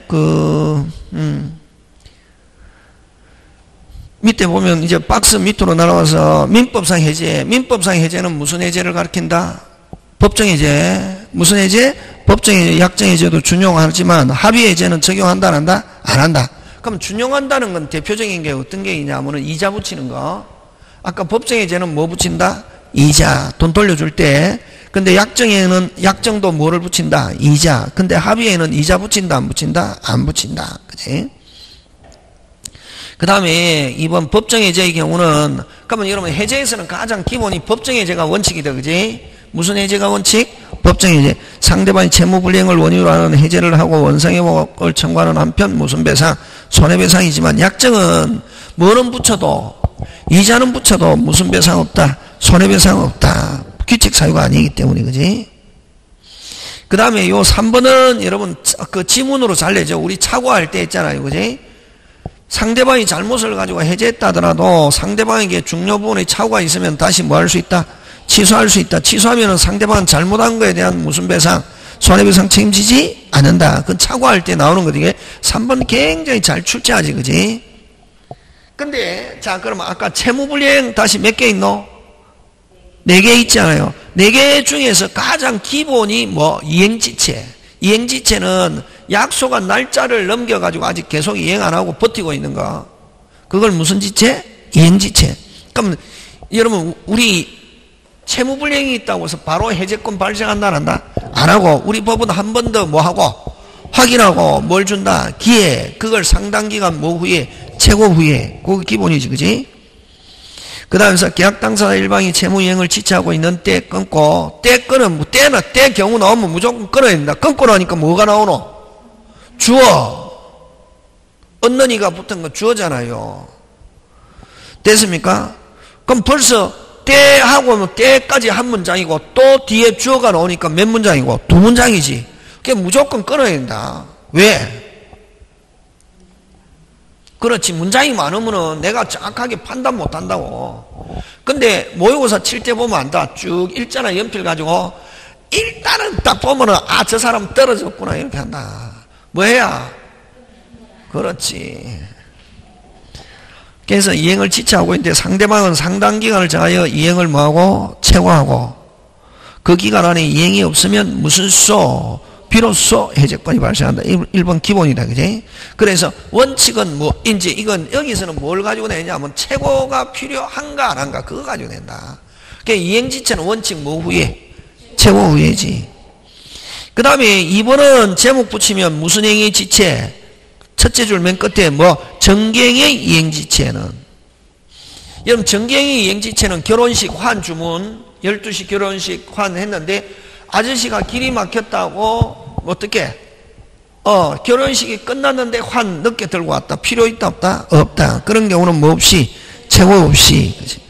밑에 보면 이제 박스 밑으로 날아와서 민법상 해제. 민법상 해제는 무슨 해제를 가리킨다? 법정 해제. 무슨 해제? 법정 해제, 약정 해제도 준용하지만 합의 해제는 적용한다, 안 한다? 안 한다. 그럼 준용한다는 건 대표적인 게 어떤 게 있냐면은 이자 붙이는 거. 아까 법정 해제는 뭐 붙인다? 이자. 돈 돌려줄 때. 근데 약정에는, 약정도 뭐를 붙인다? 이자. 근데 합의에는 이자 붙인다, 안 붙인다? 안 붙인다. 그치? 그 다음에 이번 법정해제의 경우는, 그러면 여러분 해제에서는 가장 기본이 법정해제가 원칙이다. 그지? 무슨 해제가 원칙? 법정해제. 상대방이 채무불이행을 원인으로 하는 해제를 하고 원상회복을 청구하는 한편 무슨 배상? 손해배상이지만 약정은 뭐는 붙여도, 이자는 붙여도 무슨 배상 없다? 손해배상 없다. 규칙 사유가 아니기 때문에. 그지? 그 다음에 요 3번은 여러분 그 지문으로 잘 내죠. 우리 차고할 때 있잖아요. 그지? 상대방이 잘못을 가지고 해제했다 하더라도 상대방에게 중요 부분의 착오가 있으면 다시 뭐 할 수 있다? 취소할 수 있다. 취소하면은 상대방은 잘못한 거에 대한 무슨 배상? 손해배상 책임지지 않는다. 그건 착오할 때 나오는 거지. 이게 3번 굉장히 잘 출제하지. 그지? 근데, 자, 그러면 아까 채무불이행 다시 몇 개 있노? 4개 있잖아요. 4개 중에서 가장 기본이 이행지체. 이행지체는 약속한 날짜를 넘겨가지고 아직 계속 이행 안 하고 버티고 있는 거. 그걸 무슨 지체? 이행지체. 그럼 여러분 우리 채무불이행이 있다고 해서 바로 해제권 발생한다 안 한다? 안 하고 우리 법은 한 번 더 뭐 하고 확인하고 뭘 준다? 기회. 그걸 상당기간 후에 최고 후에. 그게 기본이지. 그지? 그 다음에서 계약 당사자 일방이 채무이행을 지체하고 있는 때 끊고, 때 끊으면, 때 경우 나오면 무조건 끊어야 된다. 끊고 나니까 뭐가 나오노? 주어. 얻는 이가 붙은 거 주어잖아요. 됐습니까? 그럼 벌써 때하고 때까지 한 문장이고 또 뒤에 주어가 나오니까 몇 문장이고? 2문장이지. 그게 무조건 끊어야 된다. 왜? 그렇지. 문장이 많으면은 내가 정확하게 판단 못 한다고. 근데 모의고사 칠 때 보면 안다. 쭉 읽잖아. 연필 가지고. 일단은 딱 보면은, 아, 저 사람 떨어졌구나. 이렇게 한다. 뭐 해야? 그렇지. 그래서 이행을 지체하고 있는데 상대방은 상당 기간을 정하여 이행을 뭐하고 최고하고 그 기간 안에 이행이 없으면 무슨 소 비로소 해적권이 발생한다. 1번 기본이다. 그지? 그래서 원칙은 뭐인지 이건 여기서는 뭘 가지고 내냐면 최고가 필요한가 안 한가 그거 가지고 낸다. 그러니까 이행지체는 원칙 뭐 후에? 최고 후에지. 그 다음에 2번은 제목 붙이면 무슨 행위 지체? 첫째 줄 맨 끝에 정경의 이행지체는 여러분 정경의 이행지체는 결혼식 환 주문 12시 결혼식 환 했는데 아저씨가 길이 막혔다고 어떻게 결혼식이 끝났는데 환 늦게 들고 왔다. 필요 있다 없다? 없다. 그런 경우는 뭐 없이 최고 없이 그치?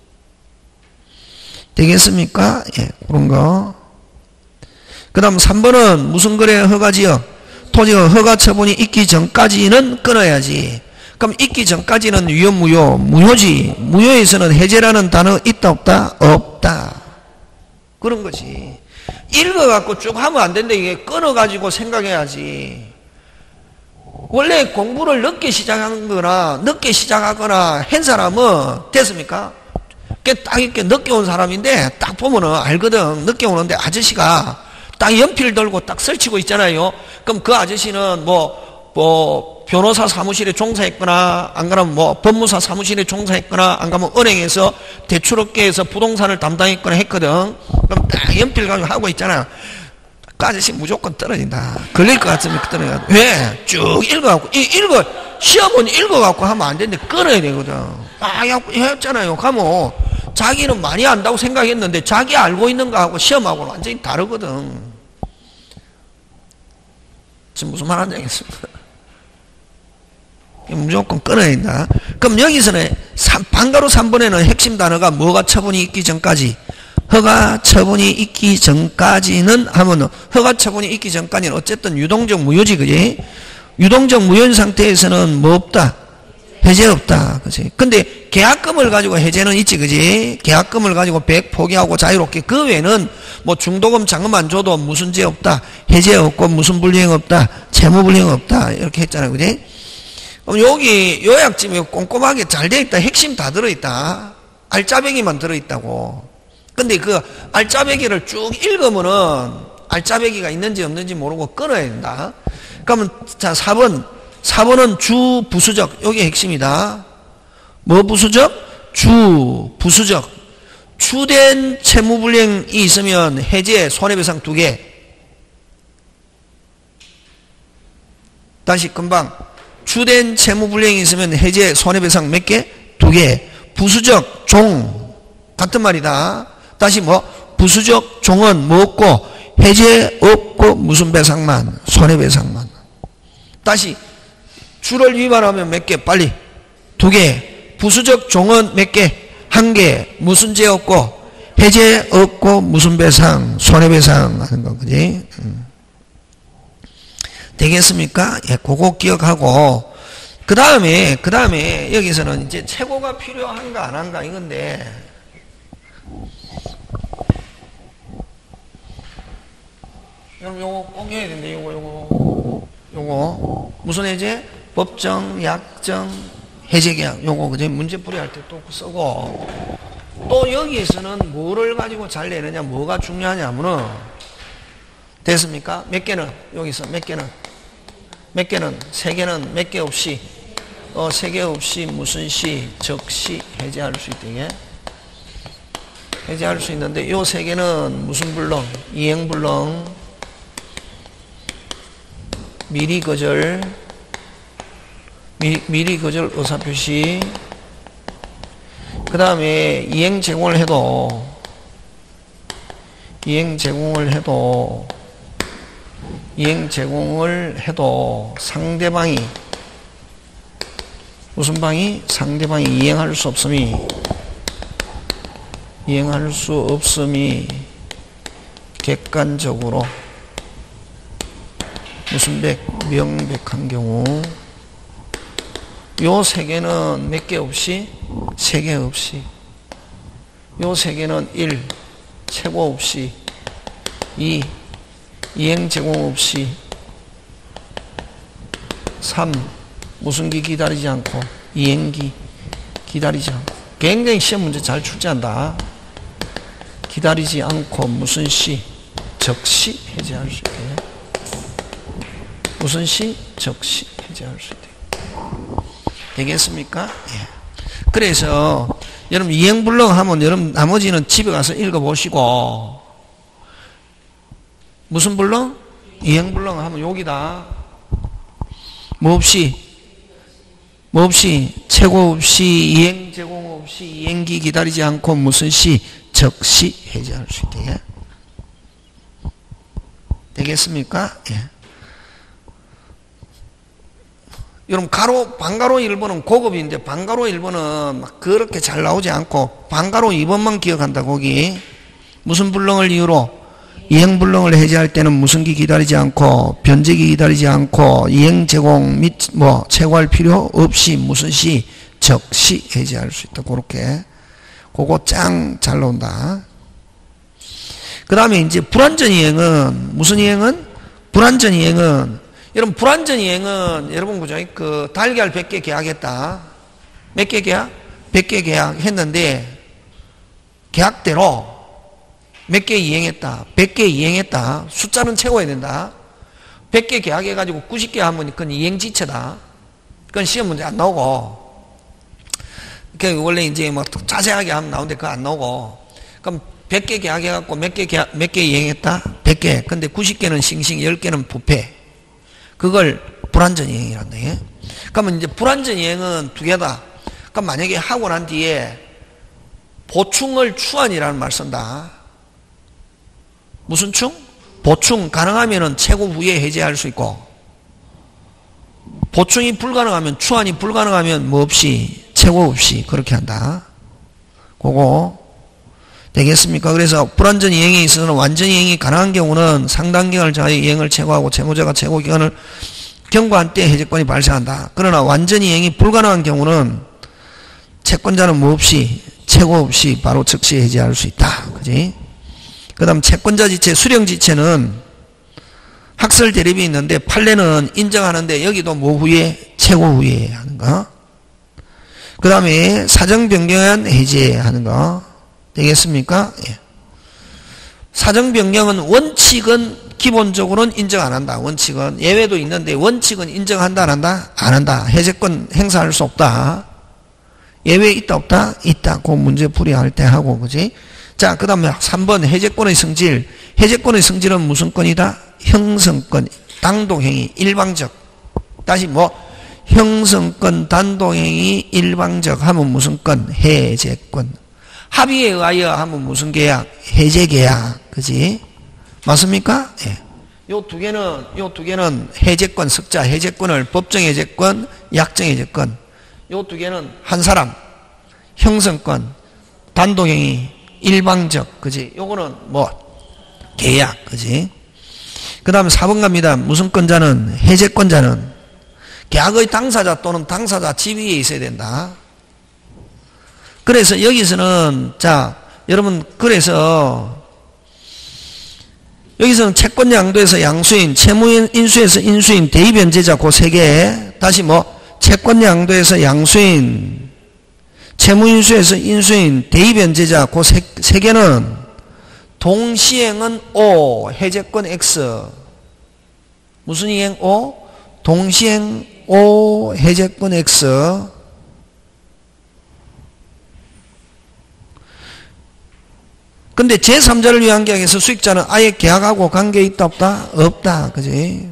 되겠습니까? 예, 그런 거. 그 다음 3번은 무슨 거래 허가지역 토지가 허가 처분이 있기 전까지는 끊어야지. 그럼 있기 전까지는 유효 무효 무효지. 무효에서는 해제라는 단어 있다 없다? 없다. 그런 거지. 읽어갖고 쭉 하면 안 된다. 이게 끊어가지고 생각해야지. 원래 공부를 늦게 시작하거나 한 사람은 됐습니까? 딱 이렇게 늦게 온 사람인데 딱 보면은 알거든. 늦게 오는데 아저씨가 딱 연필 들고 딱 설치고 있잖아요. 그럼 그 아저씨는 변호사 사무실에 종사했거나 안 그러면 법무사 사무실에 종사했거나 안 그러면 은행에서 대출업계에서 부동산을 담당했거나 했거든. 그럼 딱 연필 가지고 하고 있잖아. 그 아저씨 무조건 떨어진다. 걸릴 것 같으면 떨어진다. 왜? 쭉 읽어갖고 시험은 읽어갖고 하면 안 되는데 끊어야 되거든. 했잖아요. 가면 자기는 많이 안다고 생각했는데 자기 알고 있는 거하고 시험하고는 완전히 다르거든. 지금 무슨 말 하는지 알겠습니다. 무조건 끊어야 된다. 그럼 여기서는 반가로 3번에는 핵심 단어가 뭐가 처분이 있기 전까지 허가 처분이 있기 전까지는 하면 허가 처분이 있기 전까지는 어쨌든 유동적 무효지. 그지? 유동적 무효인 상태에서는 뭐 없다? 해제 없다. 그지? 근데 계약금을 가지고 해제는 있지. 그지? 계약금을 가지고 100 포기하고 자유롭게 그 외에는 중도금 잔금 안 줘도 무슨 죄 없다. 해제 없고 무슨 불이행 없다. 채무 불이행 없다. 이렇게 했잖아요. 그지? 여기 요약집에 꼼꼼하게 잘 되어 있다. 핵심 다 들어있다. 알짜배기만 들어있다고. 근데 그 알짜배기를 쭉 읽으면은 알짜배기가 있는지 없는지 모르고 끊어야 된다. 그러면 자 4번은 주 부수적. 여기 핵심이다. 뭐 부수적? 주 부수적. 주된 채무불이행이 있으면 해제 손해배상 2개. 다시 금방 주된 채무불이행이 있으면 해제 손해배상 몇 개? 2개. 부수적 종 같은 말이다. 다시 부수적 종은 뭐 없고 해제 없고 무슨 배상만? 손해배상만. 다시 주를 위반하면 몇 개? 빨리 2개. 부수적 종은 몇 개? 1개. 무슨 죄 없고 해제 없고 무슨 배상? 손해배상 하는 거. 그지? 되겠습니까? 예, 그거 기억하고 그 다음에 여기서는 이제 최고가 필요한가 안 한가 이건데 여러분 요거 꼭 해야 되는데 요거 무슨 해제? 법정, 약정, 해제계약 요거 그제 문제풀이 할 때 또 쓰고 또 여기에서는 뭐를 가지고 잘 내느냐 뭐가 중요하냐면은 됐습니까? 몇 개는 여기서 몇 개는 3개는 몇 개 없이 3개 없이 무슨 시 적시 해제할 수 있대. 해제할 수 있는데 요 3개는 무슨 불능? 이행불능, 미리 거절 의사표시. 그 다음에 이행 제공을 해도 상대방이 무슨 방이? 상대방이 이행할 수 없음이 객관적으로 무슨 명백한 경우 요 3개는 몇 개 없이? 3개 없이. 요 3개는 1. 최고 없이. 2. 이행 제공 없이. 3. 무슨 기 기다리지 않고 이행기. 기다리지 않고. 굉장히 시험 문제 잘 출제한다. 기다리지 않고 무슨 시? 적시 해제할 수 있게. 무슨 시? 적시 해제할 수 있게. 되겠습니까? 예. 그래서 여러분 이행불능 하면 여러분 나머지는 집에 가서 읽어보시고, 무슨 불능? 이행불능 하면 여기다 뭐 없이 최고 없이 이행 제공 없이 이행기 기다리지 않고 무슨 시? 적시 해제할 수 있게. 되겠습니까? 예. 여러분 반가로 1번은 고급인데 반가로 1번은 막 그렇게 잘 나오지 않고 반가로 2번만 기억한다. 거기 무슨 불능을 이유로? 이행불능을 해제할 때는 무슨 기 기다리지 않고 변제기 기다리지 않고 이행 제공 및 뭐 최고할 필요 없이 무슨 시? 적시 해제할 수 있다. 그렇게 그거 짱 잘 나온다. 그 다음에 이제 불완전 이행은 무슨 이행은? 불완전 이행은 여러분 불완전 이행은 여러분 그죠? 그 달걀 100개 계약했다. 몇 개 계약? 100개 계약했는데 계약대로 몇 개 이행했다. 100개 이행했다. 숫자는 채워야 된다. 100개 계약해가지고 90개 하면 그건 이행지체다. 그건 시험 문제 안 나오고. 그 원래 이제 뭐 자세하게 하면 나오는데 그거 안 나오고. 그럼 100개 계약해갖고 몇 개 이행했다? 100개. 근데 90개는 싱싱, 10개는 부패. 그걸 불완전 이행이란다. 예? 그러면 이제 불완전 이행은 두 개다. 그럼 만약에 하고 난 뒤에 보충을 추한이라는 말 쓴다. 무슨 충? 보충 가능하면은 최고 후에 해제할 수 있고, 보충이 불가능하면 추한이 불가능하면 뭐 없이 최고 없이 그렇게 한다. 그거 되겠습니까? 그래서 불완전 이행에 있어서는 완전 이행이 가능한 경우는 상당 기간을 자해 이행을 최고하고 채무자가 최고 기간을 경과한 때 해제권이 발생한다. 그러나 완전 이행이 불가능한 경우는 채권자는 뭐 없이 최고 없이 바로 즉시 해제할 수 있다. 그지? 그 다음 채권자 지체, 수령 지체는 학설 대립이 있는데 판례는 인정하는데 여기도 뭐 후에? 최고 후에 하는 거. 그 다음에 사정 변경한 해제하는 거. 되겠습니까? 예. 사정 변경은 원칙은 기본적으로는 인정 안 한다. 원칙은. 예외도 있는데 원칙은 인정한다 안 한다? 안 한다. 해제권 행사할 수 없다. 예외 있다 없다? 있다. 그 문제 풀이할 때 하고, 그지? 자, 그 다음에 3번 해제권의 성질. 해제권의 성질은 무슨 권이다? 형성권, 당동행위, 일방적. 다시 뭐? 형성권, 단동행위, 일방적 하면 무슨 권? 해제권. 합의에 의하여 하면 무슨 계약? 해제계약. 그지? 맞습니까? 예. 요 두 개는 해제권, 석자, 해제권을 법정 해제권, 약정 해제권. 요 두 개는 한 사람, 형성권, 단독행위, 일방적. 그지? 요거는 뭐? 계약. 그지? 그 다음에 4번 갑니다. 무슨 권자는? 해제권자는 계약의 당사자 또는 당사자 지위에 있어야 된다. 그래서 여기서는 자 여러분 그래서 여기서는 채권 양도에서 양수인, 채무 인수에서 인수인, 대의 변제자 그 세 개. 다시 뭐 채권 양도에서 양수인, 채무 인수에서 인수인, 대의 변제자 그 세 개는 동시행은 O, 해제권 X. 무슨 이행 O? 동시행 O, 해제권 X. 근데 제3자를 위한 계약에서 수익자는 아예 계약하고 관계 있다 없다? 없다. 그지?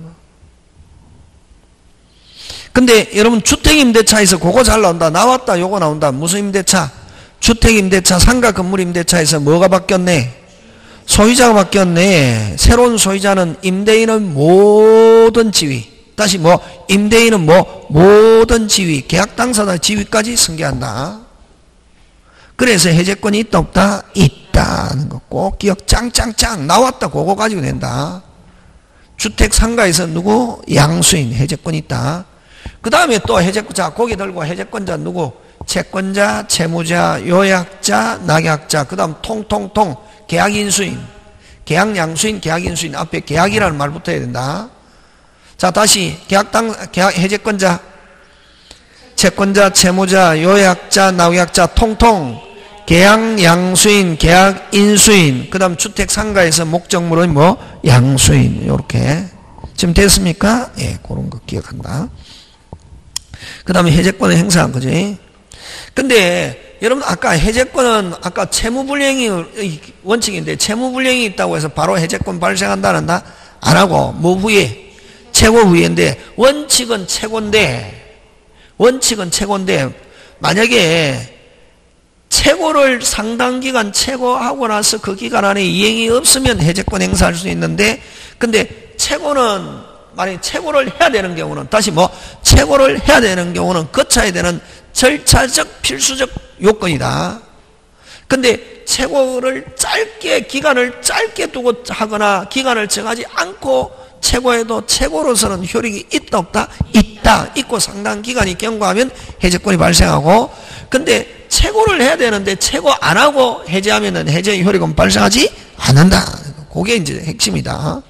근데 여러분 주택임대차에서 그거 잘 나온다. 나왔다. 요거 나온다. 무슨 임대차? 주택임대차, 상가 건물임대차에서 뭐가 바뀌었네? 소유자가 바뀌었네. 새로운 소유자는 임대인의 모든 지위. 다시 뭐 임대인은 뭐 모든 지위, 계약 당사자 지위까지 승계한다. 그래서 해제권이 있다 없다? 있다는 거 꼭 기억 짱짱짱 나왔다. 그거 가지고 낸다. 주택 상가에서 누구? 양수인 해제권이 있다. 그 다음에 또 해제권자 고개 들고 해제권자 누구? 채권자, 채무자, 요약자, 낙약자. 그 다음 통통통 계약인수인, 계약양수인, 계약인수인 앞에 계약이라는 말부터 해야 된다. 자 다시 계약 해제권자 채권자, 채무자, 요약자, 나약자 통통 계약 양수인, 계약 인수인, 그 다음 주택 상가에서 목적물은 뭐 양수인, 요렇게 지금 됐습니까? 예, 그런 거 기억한다. 그 다음에 해제권의 행사, 그지? 근데 여러분 아까 해제권은 아까 채무불이행이 원칙인데 채무불이행이 있다고 해서 바로 해제권 발생한다는다? 안 하고 뭐 후에? 최고 후에인데 원칙은 최고인데 만약에 최고를 상당 기간 최고하고 나서 그 기간 안에 이행이 없으면 해제권 행사할 수 있는데 근데 최고는 만약에 최고를 해야 되는 경우는 다시 뭐 최고를 해야 되는 경우는 거쳐야 되는 절차적 필수적 요건이다. 근데 최고를 기간을 짧게 두고 하거나 기간을 정하지 않고 최고에도 최고로서는 효력이 있다 없다? 있다. 있고 상당 기간이 경과하면 해제권이 발생하고 근데 최고를 해야 되는데 최고 안 하고 해제하면은 해제의 효력은 발생하지 않는다. 그게 이제 핵심이다.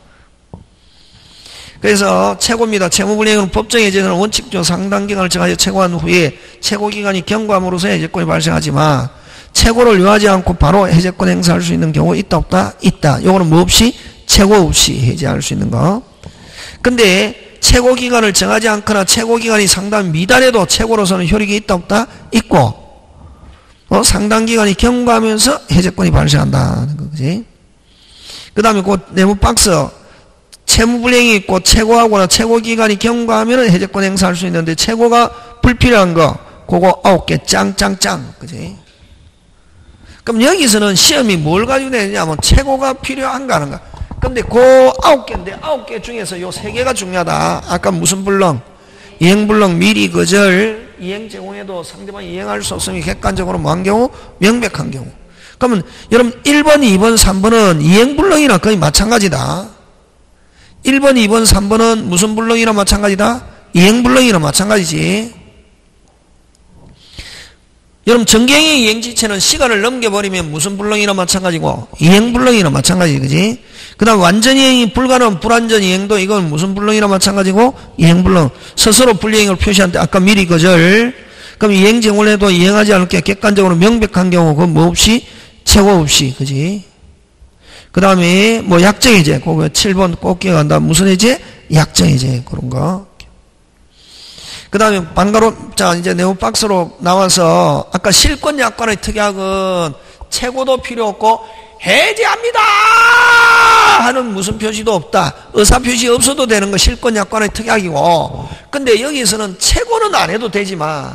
그래서 최고입니다. 채무불이행은 법정 해제는 원칙적 상당 기간을 정하여 최고한 후에 최고 기간이 경과함으로써 해제권이 발생하지만 최고를 요하지 않고 바로 해제권 행사할 수 있는 경우 있다 없다? 있다. 요거는 뭐 없이? 최고 없이 해제할 수 있는 거. 근데 최고 기간을 정하지 않거나 최고 기간이 상당 미달해도 최고로서는 효력이 있다 없다? 있고 상당 기간이 경과하면서 해제권이 발생한다는 거지. 그 다음에 그 네모 박스 채무불이행이 있고 최고하거나 최고 기간이 경과하면 해제권 행사할 수 있는데 최고가 불필요한 거 그거 9개 짱짱짱 그지? 그럼 여기서는 시험이 뭘 가지고 내냐면 최고가 필요한가 하는가. 근데 그 9개인데 9개 중에서 요 3개가 중요하다. 아까 무슨 불능? 이행불능 미리 거절 이행 제공해도 상대방이 이행할 수 없으면 객관적으로 뭐한 경우? 명백한 경우. 그러면 여러분 1번, 2번, 3번은 이행불능이나 거의 마찬가지다. 1번, 2번, 3번은 무슨 불능이나 마찬가지다? 이행불능이나 마찬가지지. 여러분 정경의 이행지체는 시간을 넘겨버리면 무슨 불능이나 마찬가지고 이행불능이나 마찬가지 그지? 그 다음 완전이행이 불가능한 불완전 이행도 이건 무슨 불능이나 마찬가지고 이행불능. 스스로 불이행을 표시한 때 아까 미리 거절. 그럼 이행 제공을 해도 이행하지 않을 게 객관적으로 명백한 경우 그건 뭐 없이? 최고 없이 그지? 그 다음에 뭐 약정해제 그거 7번 꼭 기억한다. 무슨 해제? 약정해제 그런 거. 그 다음에 자 이제 네모 박스로 나와서 아까 실권 약관의 특약은 최고도 필요 없고 해제합니다 하는 무슨 표시도 없다. 의사표시 없어도 되는 거 실권 약관의 특약이고 근데 여기서는 최고는 안 해도 되지만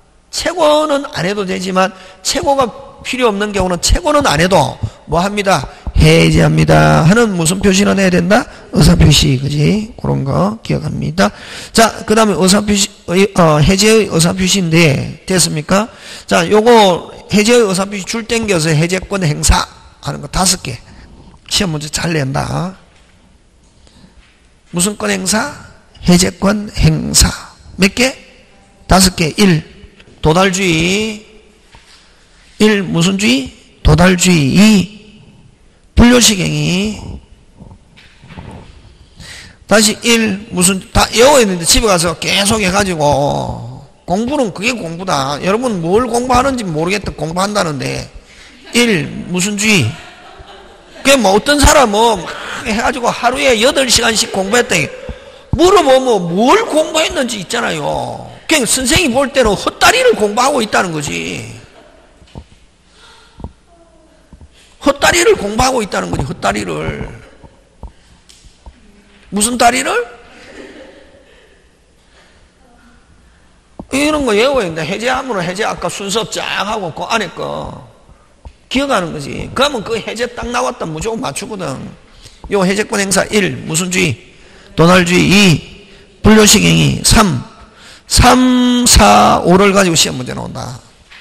최고가 필요 없는 경우는 최고는 안 해도 뭐 합니다? 해제합니다 하는 무슨 표시는 해야 된다? 의사표시 그지? 그런 거 기억합니다. 자 그 다음에 의사표시 해제의 의사표시인데 됐습니까? 자 요거 해제의 의사표시 줄 땡겨서 해제권 행사 하는 거 5개 시험 문제 잘 낸다. 무슨 권 행사? 해제권 행사 몇 개? 5개. 1. 도달주의 1. 무슨 주의? 도달주의 2. 불효식행위 다시 1. 무슨 다 외워있는데 집에 가서 계속 해가지고 공부는 그게 공부다. 여러분 뭘 공부하는지 모르겠다. 공부한다는데 1. 무슨 주의? 그게 뭐 어떤 사람 뭐 해가지고 하루에 8시간씩 공부했다. 물어보면 뭘 공부했는지 있잖아요. 그냥 선생님이 볼 때는 헛다리를 공부하고 있다는 거지. 헛다리를 공부하고 있다는 거지. 헛다리를. 무슨 다리를? 이런 거 외워야 된다. 해제하면 해제 아까 순서 쫙 하고 그 안에 거 기억하는 거지. 그러면 그 해제 딱 나왔다 무조건 맞추거든. 요 해제권 행사 1. 무슨 주의? 도달주의 2. 불효식행위 3. 3, 4, 5를 가지고 시험 문제 나온다.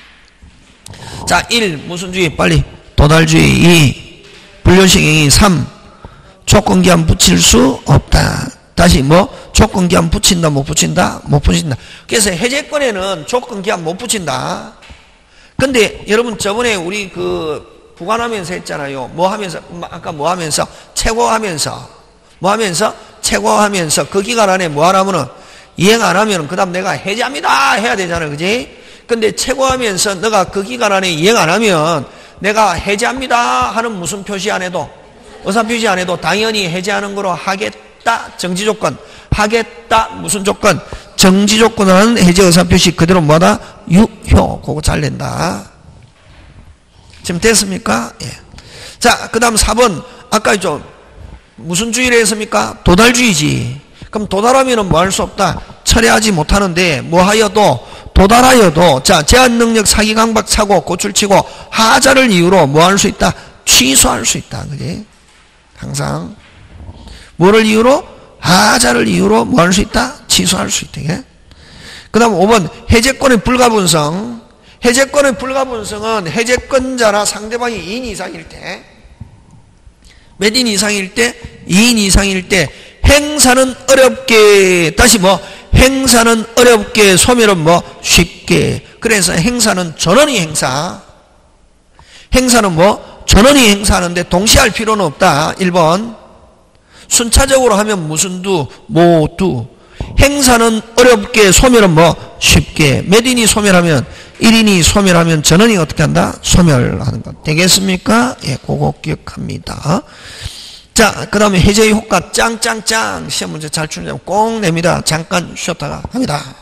자 1. 무슨 주의? 빨리. 도달주의 2. 불효식행위 3. 조건기한 붙일 수 없다. 다시 뭐? 조건기한 붙인다 못 붙인다? 못 붙인다. 그래서 해제권에는 조건기한 못 붙인다. 근데 여러분 저번에 우리 그 부관하면서 했잖아요. 뭐 하면서? 아까 뭐 하면서? 최고하면서. 뭐 하면서? 최고하면서 그 기간 안에 뭐 하라면은 이행 안 하면 그 다음 내가 해제합니다 해야 되잖아요. 그지? 근데 최고하면서 너가 그 기간 안에 이행 안 하면 내가 해제합니다 하는 무슨 표시 안 해도, 의사표시 안 해도 당연히 해제하는 거로 하겠다. 정지조건. 하겠다. 무슨 조건? 정지조건을 하는 해제 의사표시 그대로 뭐다? 유효. 그거 잘 낸다. 지금 됐습니까? 예. 자, 그 다음 4번. 아까 좀 무슨 주의를 했습니까? 도달주의지. 그럼 도달하면은 뭐 할 수 없다. 철회하지 못하는데 뭐 하여도 도달하여도 자, 제한 능력 사기 강박 사고 고출치고 하자를 이유로 뭐 할 수 있다? 취소할 수 있다. 그지? 항상 뭐를 이유로? 하자를 이유로 뭐 할 수 있다? 취소할 수 있다. 그 다음 5번 해제권의 불가분성. 해제권의 불가분성은 해제권자나 상대방이 2인 이상일 때, 몇 인 이상일 때? 2인 이상일 때 행사는 어렵게, 다시 뭐 행사는 어렵게, 소멸은 뭐 쉽게. 그래서 행사는 전원이 행사, 행사는 뭐 전원이 행사하는데 동시에 할 필요는 없다. 1번 순차적으로 하면 무슨 두? 모두. 행사는 어렵게, 소멸은 뭐 쉽게. 몇 인이 소멸하면? 1인이 소멸하면 전원이 어떻게 한다? 소멸하는 것. 되겠습니까? 예, 그거 기억합니다. 자, 그 다음에 해제의 효과 짱짱짱. 시험 문제 잘 추는 사람 꼭 냅니다. 잠깐 쉬었다가 합니다.